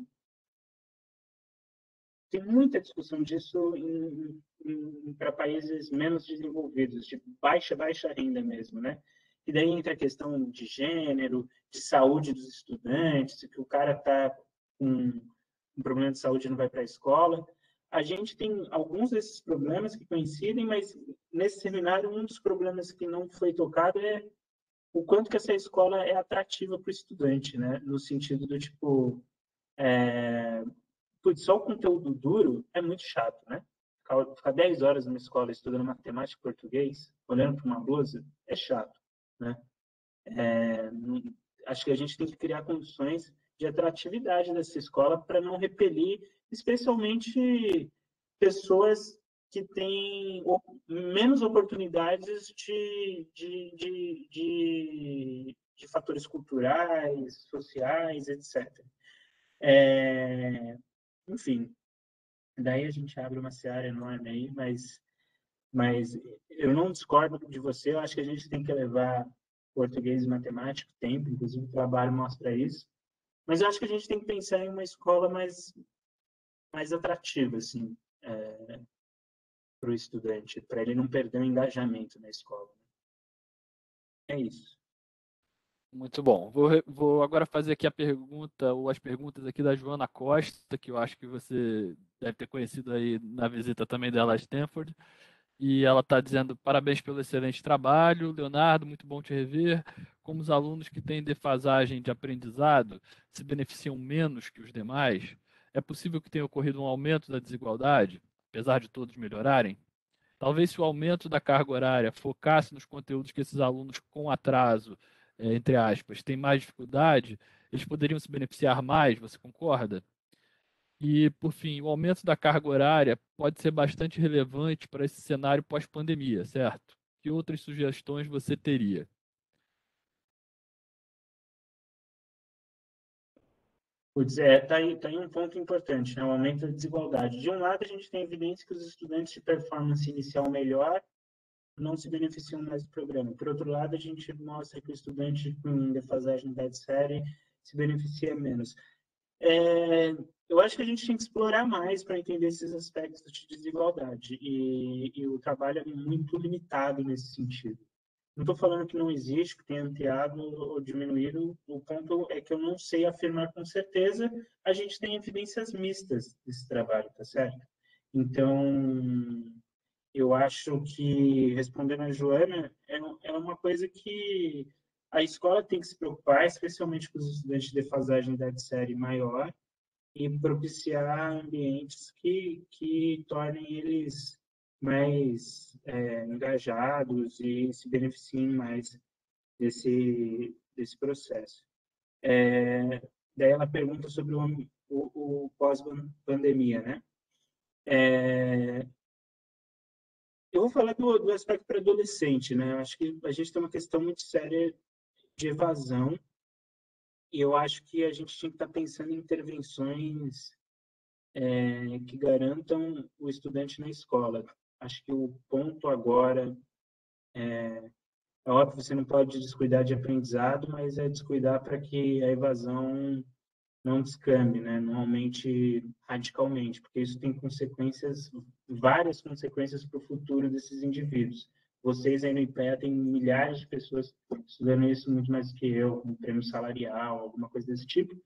tem muita discussão disso para países menos desenvolvidos, de baixa, baixa renda mesmo, né? E daí entra a questão de gênero, de saúde dos estudantes, que o cara está com um problema de saúde e não vai para a escola. A gente tem alguns desses problemas que coincidem, mas nesse seminário, um dos problemas que não foi tocado é o quanto que essa escola é atrativa para o estudante, né? No sentido do tipo, é... Putz, só o conteúdo duro é muito chato, né? Ficar, ficar dez horas numa escola estudando matemática e português, olhando para uma lousa, é chato, né? É... Acho que a gente tem que criar condições de atratividade dessa escola para não repelir, especialmente pessoas que têm menos oportunidades de, de, de, de, de fatores culturais, sociais, etcétera. É, enfim, daí a gente abre uma seara enorme aí, mas, mas eu não discordo de você, eu acho que a gente tem que levar português e matemática, tempo, inclusive o trabalho mostra isso, mas eu acho que a gente tem que pensar em uma escola mais, mais atrativa, assim, é, para o estudante, para ele não perder o engajamento na escola. É isso. Muito bom. Vou, re- vou agora fazer aqui a pergunta, ou as perguntas aqui da Joana Costa, que eu acho que você deve ter conhecido aí na visita também dela a Stanford. E ela está dizendo: parabéns pelo excelente trabalho, Leonardo, muito bom te rever. Como os alunos que têm defasagem de aprendizado se beneficiam menos que os demais, é possível que tenha ocorrido um aumento da desigualdade, apesar de todos melhorarem? Talvez se o aumento da carga horária focasse nos conteúdos que esses alunos com atraso, eh, entre aspas, têm mais dificuldade, eles poderiam se beneficiar mais, você concorda? E, por fim, o aumento da carga horária pode ser bastante relevante para esse cenário pós-pandemia, certo? Que outras sugestões você teria? Putz, é, tá aí, tá aí um ponto importante, né? O aumento da desigualdade. De um lado, a gente tem evidência que os estudantes de performance inicial melhor não se beneficiam mais do programa. Por outro lado, a gente mostra que o estudante com defasagem da série se beneficia menos. É, eu acho que a gente tem que explorar mais para entender esses aspectos de desigualdade, e, e o trabalho é muito limitado nesse sentido. Não estou falando que não existe, que tenha ampliado ou diminuído, o ponto é que eu não sei afirmar com certeza. A gente tem evidências mistas desse trabalho, tá certo? Então, eu acho que, respondendo a Joana, é, é uma coisa que a escola tem que se preocupar, especialmente com os estudantes de defasagem da série maior, e propiciar ambientes que, que tornem eles mais é, engajados e se beneficiem mais desse, desse processo. É, daí ela pergunta sobre o, o, o pós-pandemia, né? É, eu vou falar do, do aspecto para adolescente, né? Acho que a gente tem uma questão muito séria de evasão, e eu acho que a gente tinha que estar pensando em intervenções é, que garantam o estudante na escola. Acho que o ponto agora é, é óbvio, você não pode descuidar de aprendizado, mas é descuidar para que a evasão não descambe, né? Não aumente radicalmente, porque isso tem consequências, várias consequências para o futuro desses indivíduos. Vocês aí no I P E A têm milhares de pessoas estudando isso muito mais que eu, com prêmio salarial, alguma coisa desse tipo,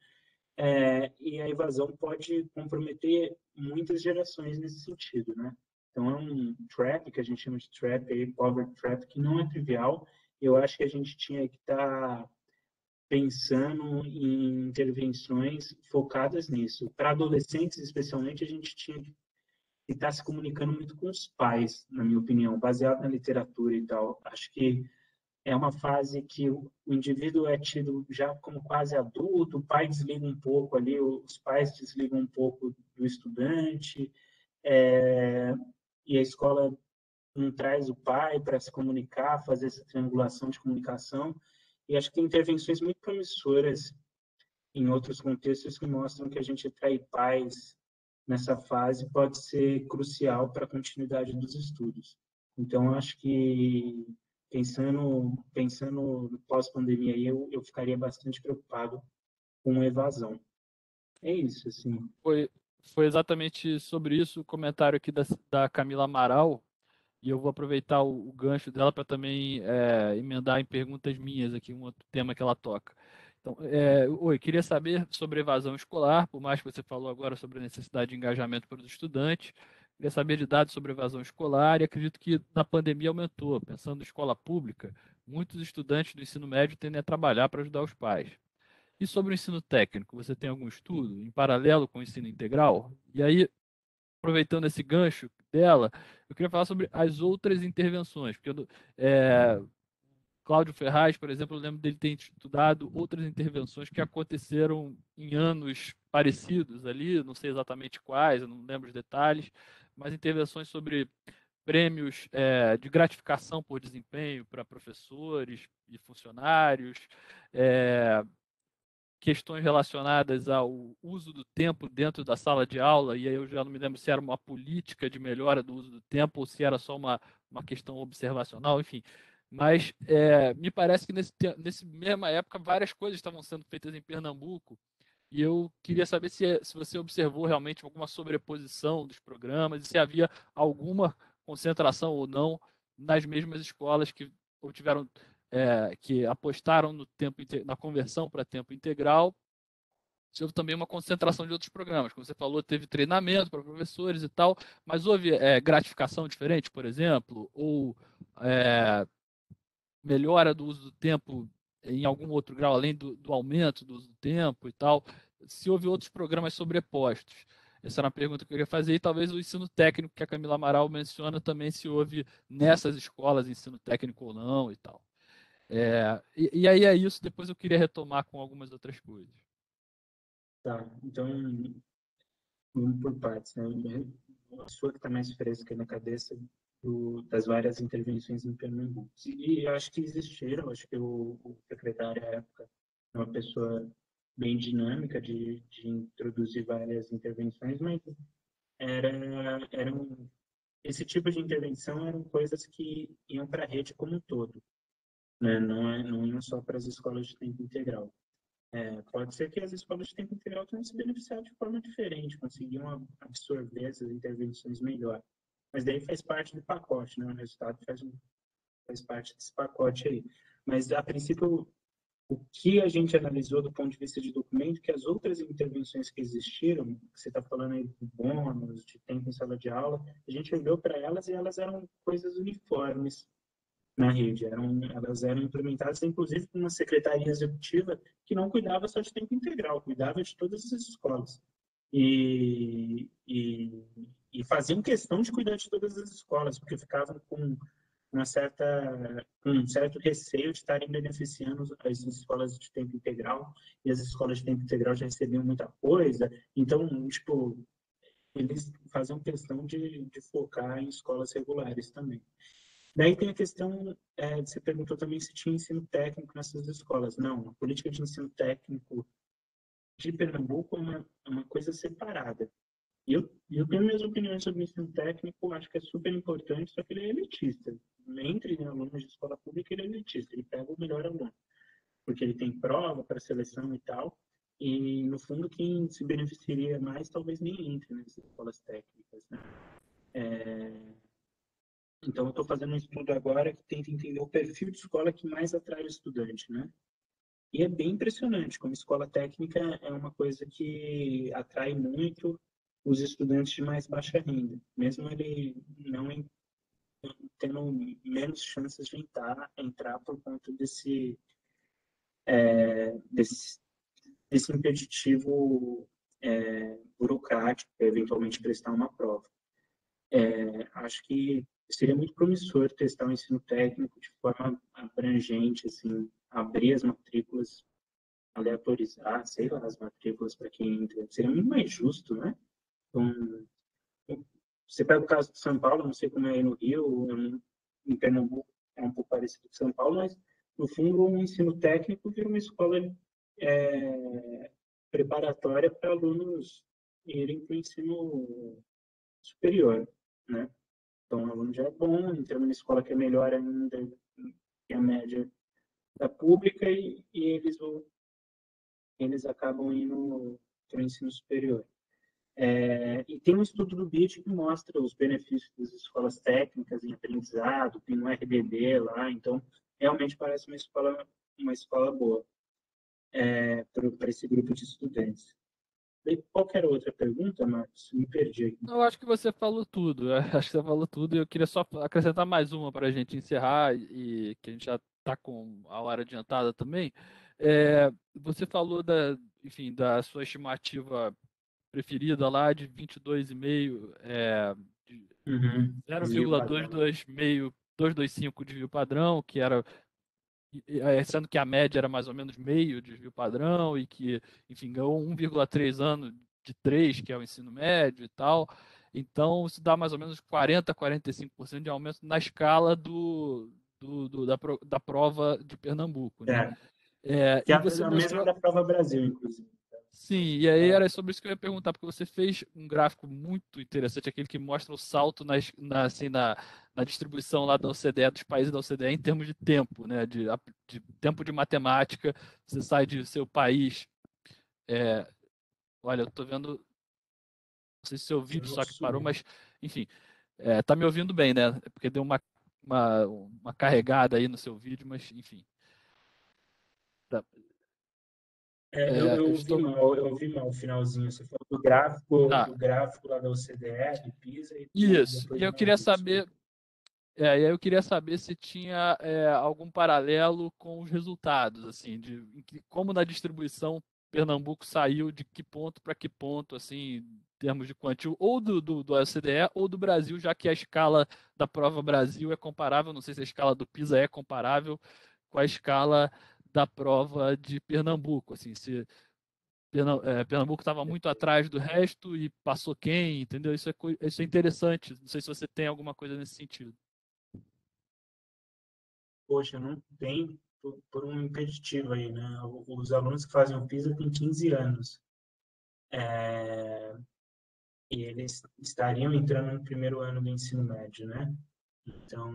é, e a evasão pode comprometer muitas gerações nesse sentido, né? Então é um trap, que a gente chama de trap, aí, poverty trap, que não é trivial. Eu acho que a gente tinha que estar tá pensando em intervenções focadas nisso. Para adolescentes, especialmente, a gente tinha que estar se comunicando muito com os pais, na minha opinião, baseado na literatura e tal. Acho que é uma fase que o indivíduo é tido já como quase adulto, o pai desliga um pouco ali, os pais desligam um pouco do estudante, é, e a escola não traz o pai para se comunicar, fazer essa triangulação de comunicação. E acho que tem intervenções muito promissoras em outros contextos que mostram que a gente atrair pais nessa fase pode ser crucial para a continuidade dos estudos. Então, acho que pensando pensando no pós-pandemia aí, eu, eu ficaria bastante preocupado com evasão. É isso, assim. Foi, foi exatamente sobre isso o comentário aqui da, da Camila Amaral, e eu vou aproveitar o, o gancho dela para também é, emendar em perguntas minhas aqui, um outro tema que ela toca. Então, é, oi, queria saber sobre evasão escolar, por mais que você falou agora sobre a necessidade de engajamento para os estudantes, queria saber de dados sobre evasão escolar, e acredito que na pandemia aumentou. Pensando em escola pública, muitos estudantes do ensino médio tendem a trabalhar para ajudar os pais. E sobre o ensino técnico, você tem algum estudo em paralelo com o ensino integral? E aí, aproveitando esse gancho dela, eu queria falar sobre as outras intervenções, porque eu, é, Cláudio Ferraz, por exemplo, eu lembro dele ter estudado outras intervenções que aconteceram em anos parecidos ali, não sei exatamente quais, eu não lembro os detalhes, mas intervenções sobre prêmios é, de gratificação por desempenho para professores e funcionários, é, questões relacionadas ao uso do tempo dentro da sala de aula, e aí eu já não me lembro se era uma política de melhora do uso do tempo ou se era só uma, uma questão observacional, enfim. Mas é, me parece que nesse, nesse mesma época várias coisas estavam sendo feitas em Pernambuco, e eu queria saber se, se você observou realmente alguma sobreposição dos programas, e se havia alguma concentração ou não nas mesmas escolas que obtiveram é, que apostaram no tempo, na conversão para tempo integral. Houve também uma concentração de outros programas. Como você falou, teve treinamento para professores e tal, mas houve é, gratificação diferente, por exemplo, ou é, melhora do uso do tempo em algum outro grau, além do, do aumento do uso do tempo e tal. Se houve outros programas sobrepostos. Essa era uma pergunta que eu queria fazer, e talvez o ensino técnico que a Camila Amaral menciona também, se houve nessas escolas ensino técnico ou não e tal. É, e, e aí é isso, depois eu queria retomar com algumas outras coisas. Tá, então, vamos por partes, né? A sua que está mais fresca na cabeça do, das várias intervenções em Pernambuco. E eu acho que existiram, acho que o, o secretário à época é uma pessoa bem dinâmica de, de introduzir várias intervenções, mas era, eram, esse tipo de intervenção eram coisas que iam para a rede como um todo, né? Não, é, não iam só para as escolas de tempo integral. É, pode ser que as escolas de tempo integral tenham se beneficiado de forma diferente, conseguiam absorver essas intervenções melhor. Mas daí faz parte do pacote, né? O resultado faz, um, faz parte desse pacote aí. Mas, a princípio, o que a gente analisou do ponto de vista de documento, que as outras intervenções que existiram, que você está falando aí do bônus, de tempo em sala de aula, a gente olhou para elas e elas eram coisas uniformes na rede. Eram, elas eram implementadas, inclusive, por uma secretaria executiva que não cuidava só de tempo integral, cuidava de todas as escolas. E, e, e faziam questão de cuidar de todas as escolas, porque ficavam com uma certa, um certo receio de estarem beneficiando as escolas de tempo integral, e as escolas de tempo integral já recebiam muita coisa. Então, tipo, eles faziam questão de, de focar em escolas regulares também. Daí tem a questão, é, você perguntou também se tinha ensino técnico nessas escolas. Não, a política de ensino técnico de Pernambuco é uma, é uma coisa separada. E eu, eu tenho minhas opiniões sobre o ensino técnico, acho que é super importante, só que ele é elitista. Entre alunos de escola pública, ele é elitista, ele pega o melhor aluno, porque ele tem prova para seleção e tal, e, no fundo, quem se beneficiaria mais talvez nem entre nas escolas técnicas, né? É... Então, eu estou fazendo um estudo agora que tenta entender o perfil de escola que mais atrai o estudante, né? E é bem impressionante, como escola técnica é uma coisa que atrai muito os estudantes de mais baixa renda, mesmo ele não tendo menos chances de entrar, entrar por conta desse, é, desse, desse impeditivo é, burocrático, eventualmente prestar uma prova. É, acho que seria muito promissor testar o ensino técnico de forma abrangente, assim, abrir as matrículas, aleatorizar, sei lá, as matrículas para quem entra. Seria muito mais justo, né? Então, você pega o caso de São Paulo, não sei como é aí no Rio, em Pernambuco é um pouco parecido com São Paulo, mas, no fundo, o ensino técnico vira uma escola é, preparatória para alunos irem para o ensino superior, né? Então, o aluno já é bom, entra numa escola que é melhor ainda que a média da pública e, e eles, vão, eles acabam indo para o ensino superior. É, e tem um estudo do B I D que mostra os benefícios das escolas técnicas em aprendizado, tem um R D B lá, então realmente parece uma escola, uma escola boa é, para esse grupo de estudantes. E qualquer outra pergunta, Marcos? Me perdi aqui. Eu acho que você falou tudo, eu acho que você falou tudo, e eu queria só acrescentar mais uma para a gente encerrar, e que a gente já está com a hora adiantada também. É, você falou da, enfim, da sua estimativa preferida lá de vinte e dois vírgula cinco, é, Uhum. zero vírgula duzentos e vinte e cinco, duzentos e vinte e cinco desvio padrão, que era, sendo que a média era mais ou menos meio desvio padrão, e que, enfim, ganhou um vírgula três ano de três, que é o ensino médio e tal. Então, isso dá mais ou menos quarenta, quarenta e cinco por cento de aumento na escala do, do, do- da, pro- da prova de Pernambuco, né? É, É, que é e a, você a mesma mostrou. da Prova Brasil, inclusive. Sim, e aí era sobre isso que eu ia perguntar, porque você fez um gráfico muito interessante, aquele que mostra o salto nas- na, assim, na, na distribuição lá da O C D E, dos países da O C D E, em termos de tempo, né? De, ap- de tempo de matemática. Você sai de seu país. é, Olha, eu estou vendo, não sei se seu vídeo Não só que parou, sumiu. mas enfim, é, tá me ouvindo bem, né? É porque deu uma, uma, uma carregada aí no seu vídeo, mas enfim. Tá, É, eu, é, eu eu ouvi estou. mal, eu ouvi mal o finalzinho. Você falou do gráfico, Tá, do gráfico lá da O C D E, do PISA, e, e isso. E depois eu não queria ouvi, saber. desculpa. É, e aí eu queria saber se tinha é, algum paralelo com os resultados, assim, de em que- como na distribuição Pernambuco saiu de que ponto para que ponto, assim, em termos de quantio, ou do, do, do O C D E ou do Brasil, já que a escala da prova Brasil é comparável, não sei se a escala do PISA é comparável com a escala da prova de Pernambuco, assim, se Perna- é, Pernambuco estava muito atrás do resto e passou quem, entendeu? Isso é, coi- isso é interessante, não sei se você tem alguma coisa nesse sentido. Poxa, não tem por, por um impeditivo aí, né? Os alunos que fazem o PISA têm quinze anos. É, e eles estariam entrando no primeiro ano do ensino médio, né? Então,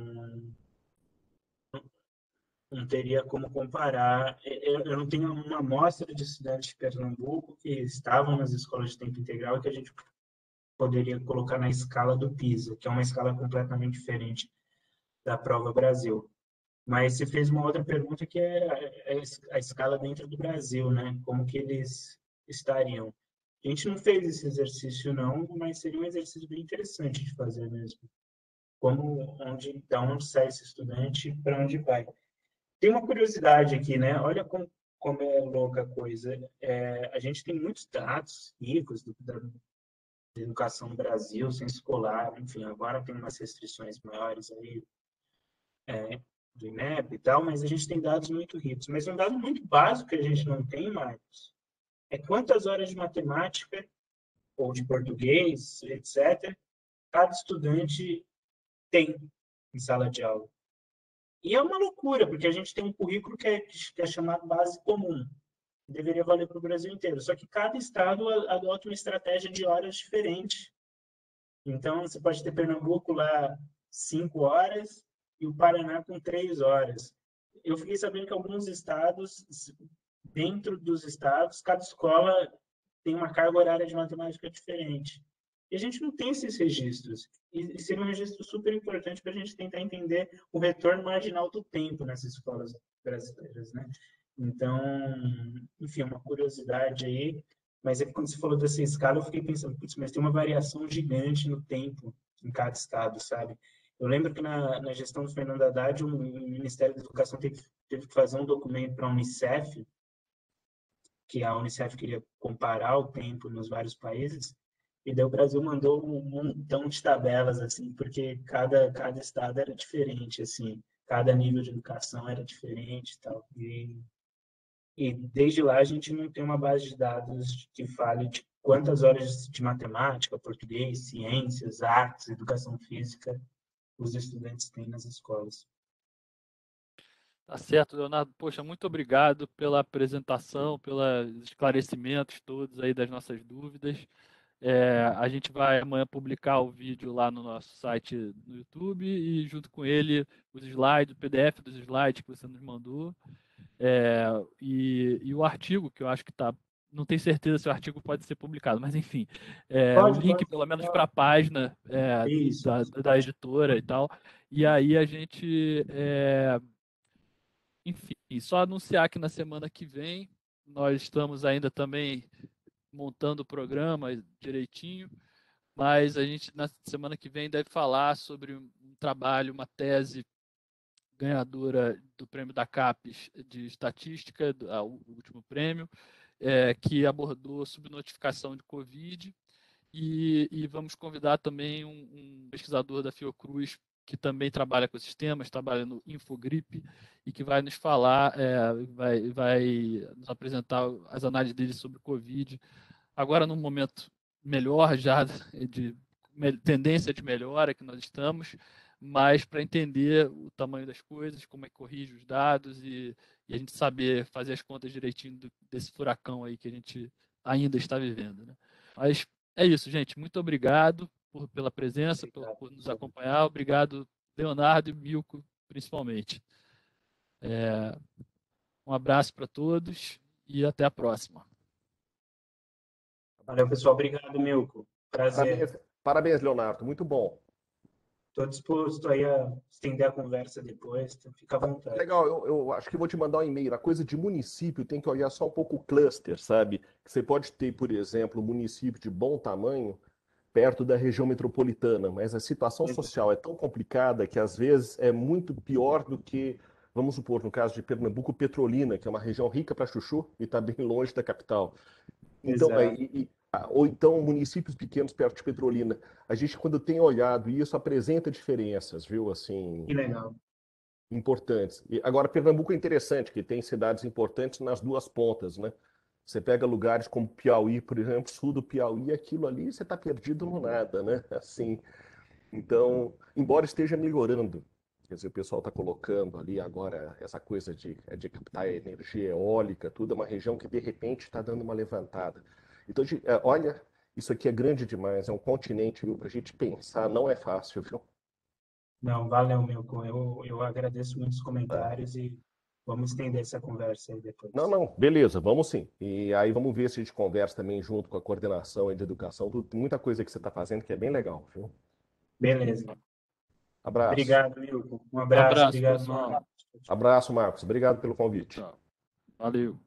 não teria como comparar. Eu, eu não tenho uma amostra de estudantes de Pernambuco que estavam nas escolas de tempo integral que a gente poderia colocar na escala do PISA, que é uma escala completamente diferente da Prova Brasil. Mas você fez uma outra pergunta que é a escala dentro do Brasil, né? Como que eles estariam? A gente não fez esse exercício não, mas seria um exercício bem interessante de fazer mesmo. Como, onde, da onde sai esse estudante, para onde vai? Tem uma curiosidade aqui, né? Olha como, como é louca a coisa. É, a gente tem muitos dados ricos do, da, da educação no Brasil, ciência escolar, enfim, agora tem umas restrições maiores aí do INEP e tal, mas a gente tem dados muito ricos. Mas um dado muito básico que a gente não tem, Marcos, é quantas horas de matemática ou de português, etcétera, cada estudante tem em sala de aula. E é uma loucura, porque a gente tem um currículo que é, que é chamado base comum, que deveria valer para o Brasil inteiro. Só que cada estado adota uma estratégia de horas diferente. Então, você pode ter Pernambuco lá cinco horas e o Paraná com três horas. Eu fiquei sabendo que alguns estados, dentro dos estados, cada escola tem uma carga horária de matemática diferente. E a gente não tem esses registros. E seria um registro super importante para a gente tentar entender o retorno marginal do tempo nessas escolas brasileiras, né? Então, enfim, uma curiosidade aí. Mas é que quando você falou dessa escala, eu fiquei pensando, putz, mas tem uma variação gigante no tempo em cada estado, sabe? Eu lembro que na, na gestão do Fernando Haddad, o Ministério da Educação teve, teve que fazer um documento para a Unicef, que a Unicef queria comparar o tempo nos vários países, e daí o Brasil mandou um montão de tabelas, assim, porque cada, cada estado era diferente, assim, cada nível de educação era diferente e tal. E, e desde lá a gente não tem uma base de dados que fale de quantas horas de matemática, português, ciências, artes, educação física os estudantes têm nas escolas. Tá certo, Leonardo. Poxa, muito obrigado pela apresentação, pelos esclarecimentos todos aí das nossas dúvidas. É, a gente vai amanhã publicar o vídeo lá no nosso site no YouTube e junto com ele os slides, o P D F dos slides que você nos mandou. É, e, e o artigo, que eu acho que está. Não tenho certeza se o artigo pode ser publicado, mas enfim, é, o Pode, link pode. pelo menos para a página é, Isso, da, da editora e tal. E aí a gente. É, enfim, só anunciar que na semana que vem nós estamos ainda também montando o programa direitinho, mas a gente na semana que vem deve falar sobre um trabalho, uma tese ganhadora do prêmio da CAPES de estatística, o último prêmio, é, que abordou subnotificação de Covid, e, e vamos convidar também um, um pesquisador da Fiocruz que também trabalha com esses temas, trabalha no Infogripe, e que vai nos falar, é, vai, vai nos apresentar as análises dele sobre Covid, agora num momento melhor já de tendência de melhora que nós estamos, mas para entender o tamanho das coisas, como é que corrige os dados e, e a gente saber fazer as contas direitinho do, desse furacão aí que a gente ainda está vivendo, né? Mas é isso, gente. Muito obrigado por, pela presença, por, por nos acompanhar. Obrigado, Leonardo e Milko, principalmente. É, um abraço para todos e até a próxima. Valeu, pessoal. Obrigado, Milko. Prazer. Parabéns, parabéns, Leonardo. Muito bom. Estou disposto aí a estender a conversa depois, então fica à vontade. Legal, eu, eu acho que vou te mandar um e-mail. A coisa de município tem que olhar só um pouco o cluster, sabe? Você pode ter, por exemplo, um município de bom tamanho perto da região metropolitana, mas a situação social é tão complicada que às vezes é muito pior do que, vamos supor, no caso de Pernambuco, Petrolina, que é uma região rica para chuchu e está bem longe da capital. Então, é, e, e, ou então municípios pequenos perto de Petrolina. A gente, quando tem olhado isso, apresenta diferenças, viu? Assim, Que legal. importantes. E agora, Pernambuco é interessante, que tem cidades importantes nas duas pontas, né? Você pega lugares como Piauí, por exemplo, sul do Piauí, aquilo ali você está perdido no nada, né? Assim, então, embora esteja melhorando, quer dizer, o pessoal está colocando ali agora essa coisa de, de captar energia eólica, tudo, é uma região que de repente está dando uma levantada. Então, de, é, olha, isso aqui é grande demais, é um continente, viu, para a gente pensar, não é fácil, viu? Não, valeu, Milko. Eu, eu agradeço muito os comentários e vamos estender essa conversa aí depois. Não, não, beleza, vamos sim. E aí vamos ver se a gente conversa também junto com a coordenação aí de educação, tudo, tem muita coisa que você está fazendo que é bem legal, viu? Beleza. Abraço. Obrigado, Milko. Um Um abraço. abraço, Obrigado, pessoal. Marcos. Abraço, Marcos. Obrigado pelo convite. Valeu.